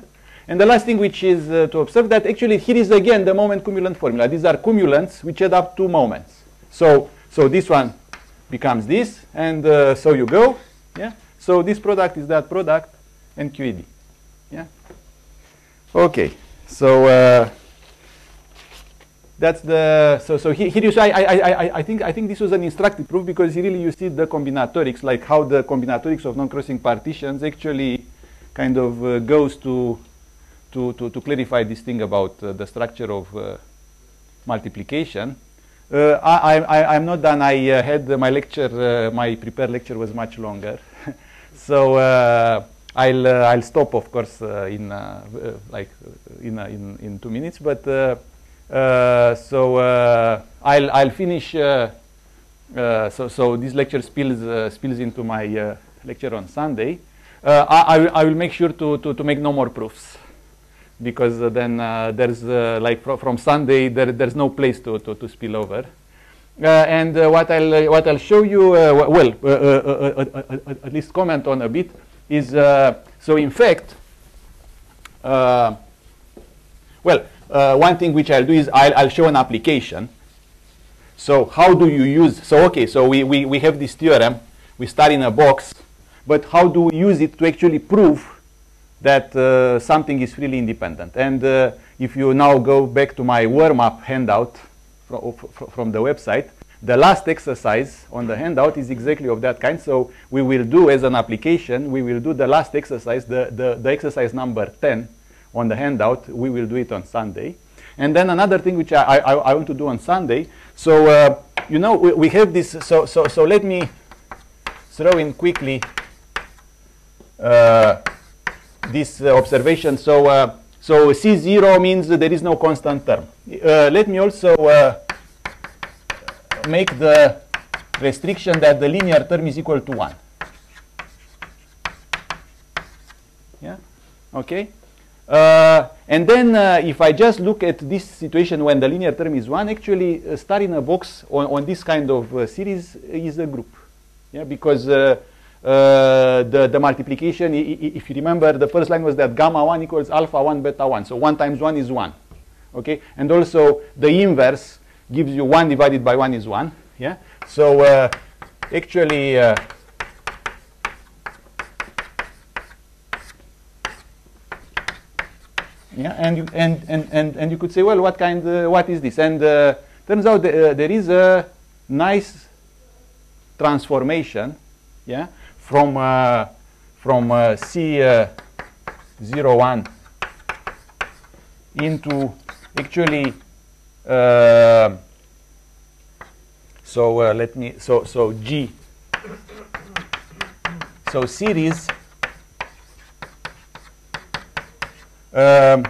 Speaker 1: And the last thing which is uh, to observe that actually here is again the moment cumulant formula. These are cumulants which add up two moments. So, so this one becomes this, and uh, so you go. Yeah. So this product is that product, and Q E D. Yeah. Okay. So uh, that's the so so here, here you see. I, I I I think I think this was an instructive proof because really you see the combinatorics, like how the combinatorics of non-crossing partitions actually kind of uh, goes to to to to clarify this thing about uh, the structure of uh, multiplication. Uh, I, I, I'm not done. I uh, had uh, my lecture, uh, my prepared lecture was much longer. So uh, I'll, uh, I'll stop, of course, uh, in, uh, uh, like, in, uh, in, in two minutes. But uh, uh, so uh, I'll, I'll finish. Uh, uh, so, so this lecture spills, uh, spills into my uh, lecture on Sunday. Uh, I, I, will, I will make sure to, to, to make no more proofs. Because uh, then uh, there's uh, like fr from Sunday there there's no place to to, to spill over, uh, and uh, what I'll uh, what I'll show you uh, well uh, uh, uh, uh, at least comment on a bit is uh, so in fact uh, well uh, one thing which I'll do is I'll, I'll show an application. So how do you use so okay so we, we we have this theorem, we start in a box, but how do we use it to actually prove that uh, something is freely independent? And uh, if you now go back to my warm-up handout fro fr from the website, the last exercise on the handout is exactly of that kind. So we will do as an application, we will do the last exercise, the, the, the exercise number ten on the handout. We will do it on Sunday. And then another thing which I, I, I want to do on Sunday, so uh, you know, we, we have this, so, so, so let me throw in quickly uh, this uh, observation. So, uh, so C zero means that there is no constant term. Uh, let me also uh, make the restriction that the linear term is equal to one. Yeah. Okay. Uh, and then uh, if I just look at this situation when the linear term is one, actually uh, star in a box on, on this kind of uh, series is a group. Yeah, because uh, Uh, the, the multiplication, I, I, if you remember, the first line was that gamma one equals alpha one beta one. So one times one is one. Okay? And also the inverse gives you one divided by one is one. Yeah? So uh, actually, uh, yeah, and you, and, and, and, and you could say, well, what kind, uh, what is this? And uh, turns out th uh, there is a nice transformation, yeah, from uh, from uh, C zero one into actually uh, so uh, let me so so G so series um,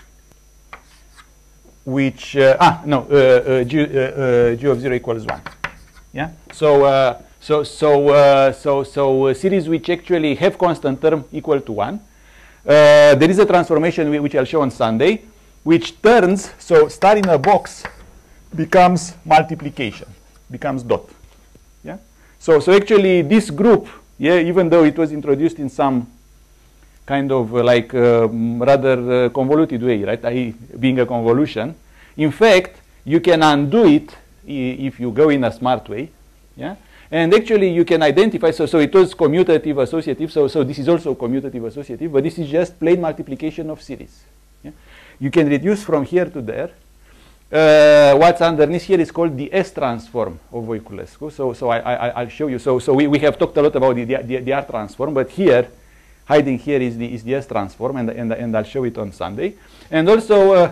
Speaker 1: which uh, ah no uh, uh, G, uh, uh, G of zero equals one. Yeah. So. Uh, So, so, uh, so, so uh, series which actually have constant term equal to one. Uh, there is a transformation which I'll show on Sunday, which turns, so star in a box becomes multiplication, becomes dot. Yeah. So, so actually this group, yeah, even though it was introduced in some kind of uh, like uh, rather uh, convoluted way, right, that is being a convolution, in fact, you can undo it if you go in a smart way. Yeah. And actually, you can identify, so, so it was commutative associative, so, so this is also commutative associative, but this is just plain multiplication of series. Yeah? You can reduce from here to there. Uh, what's underneath here is called the S transform of Voiculescu. So, so I, I, I'll show you. So, so we, we have talked a lot about the, the, the R transform, but here, hiding here is the, is the S transform, and, and, and I'll show it on Sunday. And also, uh,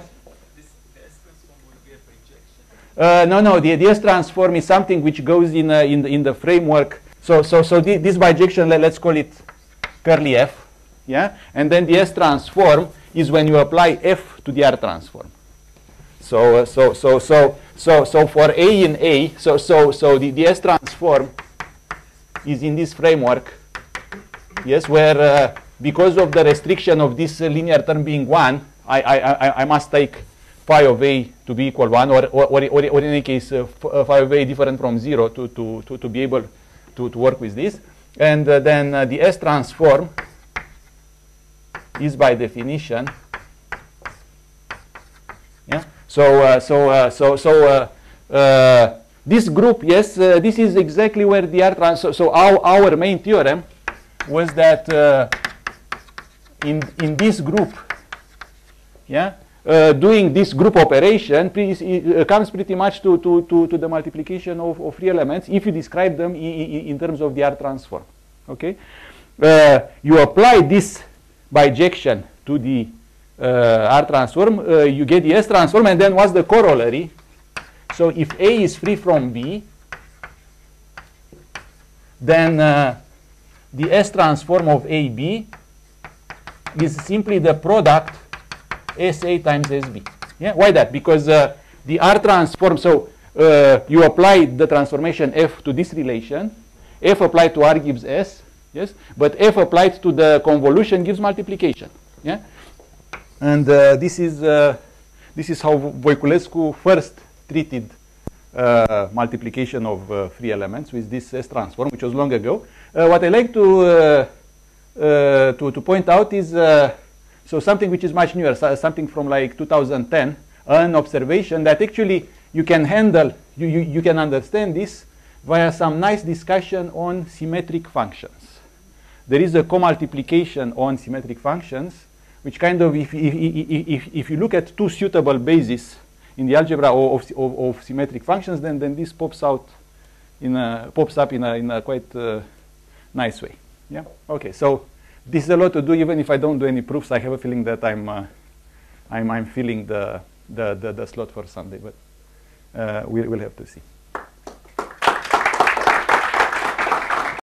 Speaker 1: Uh, no, no. The, the S transform is something which goes in uh, in, the, in the framework. So, so, so the, this bijection, let, let's call it curly F, yeah. And then the S transform is when you apply F to the R transform. So, uh, so, so, so, so, so for A in A, so, so, so the, the S transform is in this framework, yes, where uh, because of the restriction of this uh, linear term being one, I, I, I, I must take phi of A to be equal one, or, or, or, or in any case, uh, uh, phi of A different from zero to, to, to, to be able to, to work with this. And uh, then uh, the S transform is by definition So, uh, so, uh, so, so uh, uh, this group, yes, uh, this is exactly where the R trans. So, so our, our main theorem was that uh, in in this group, yeah, uh, doing this group operation pre uh, comes pretty much to to to, to the multiplication of, of free elements if you describe them in, in, in terms of the R transform. Okay, uh, you apply this bijection to the uh, R transform, uh, you get the S transform, and then what's the corollary? So if A is free from B, then uh, the S transform of A B is simply the product S A times S B. Yeah, why that? Because uh, the R transform, so uh, you apply the transformation F to this relation, F applied to R gives S, yes, but F applied to the convolution gives multiplication. Yeah, and uh, this is uh, this is how Voiculescu first treated uh, multiplication of uh, free elements with this S transform, which was long ago. Uh, what I like to uh, uh, to to point out is uh, so something which is much newer, so something from like two thousand ten, an observation that actually you can handle, you you, you can understand this via some nice discussion on symmetric functions. There is a co-multiplication on symmetric functions, which kind of, if, if, if, if, if you look at two suitable bases in the algebra of, of, of symmetric functions, then, then this pops out in a, pops up in a, in a quite uh, nice way. Yeah. Okay. So this is a lot to do. Even if I don't do any proofs, I have a feeling that I'm uh, I'm I'm filling the, the the the slot for Sunday, but uh, we'll we'll have to see.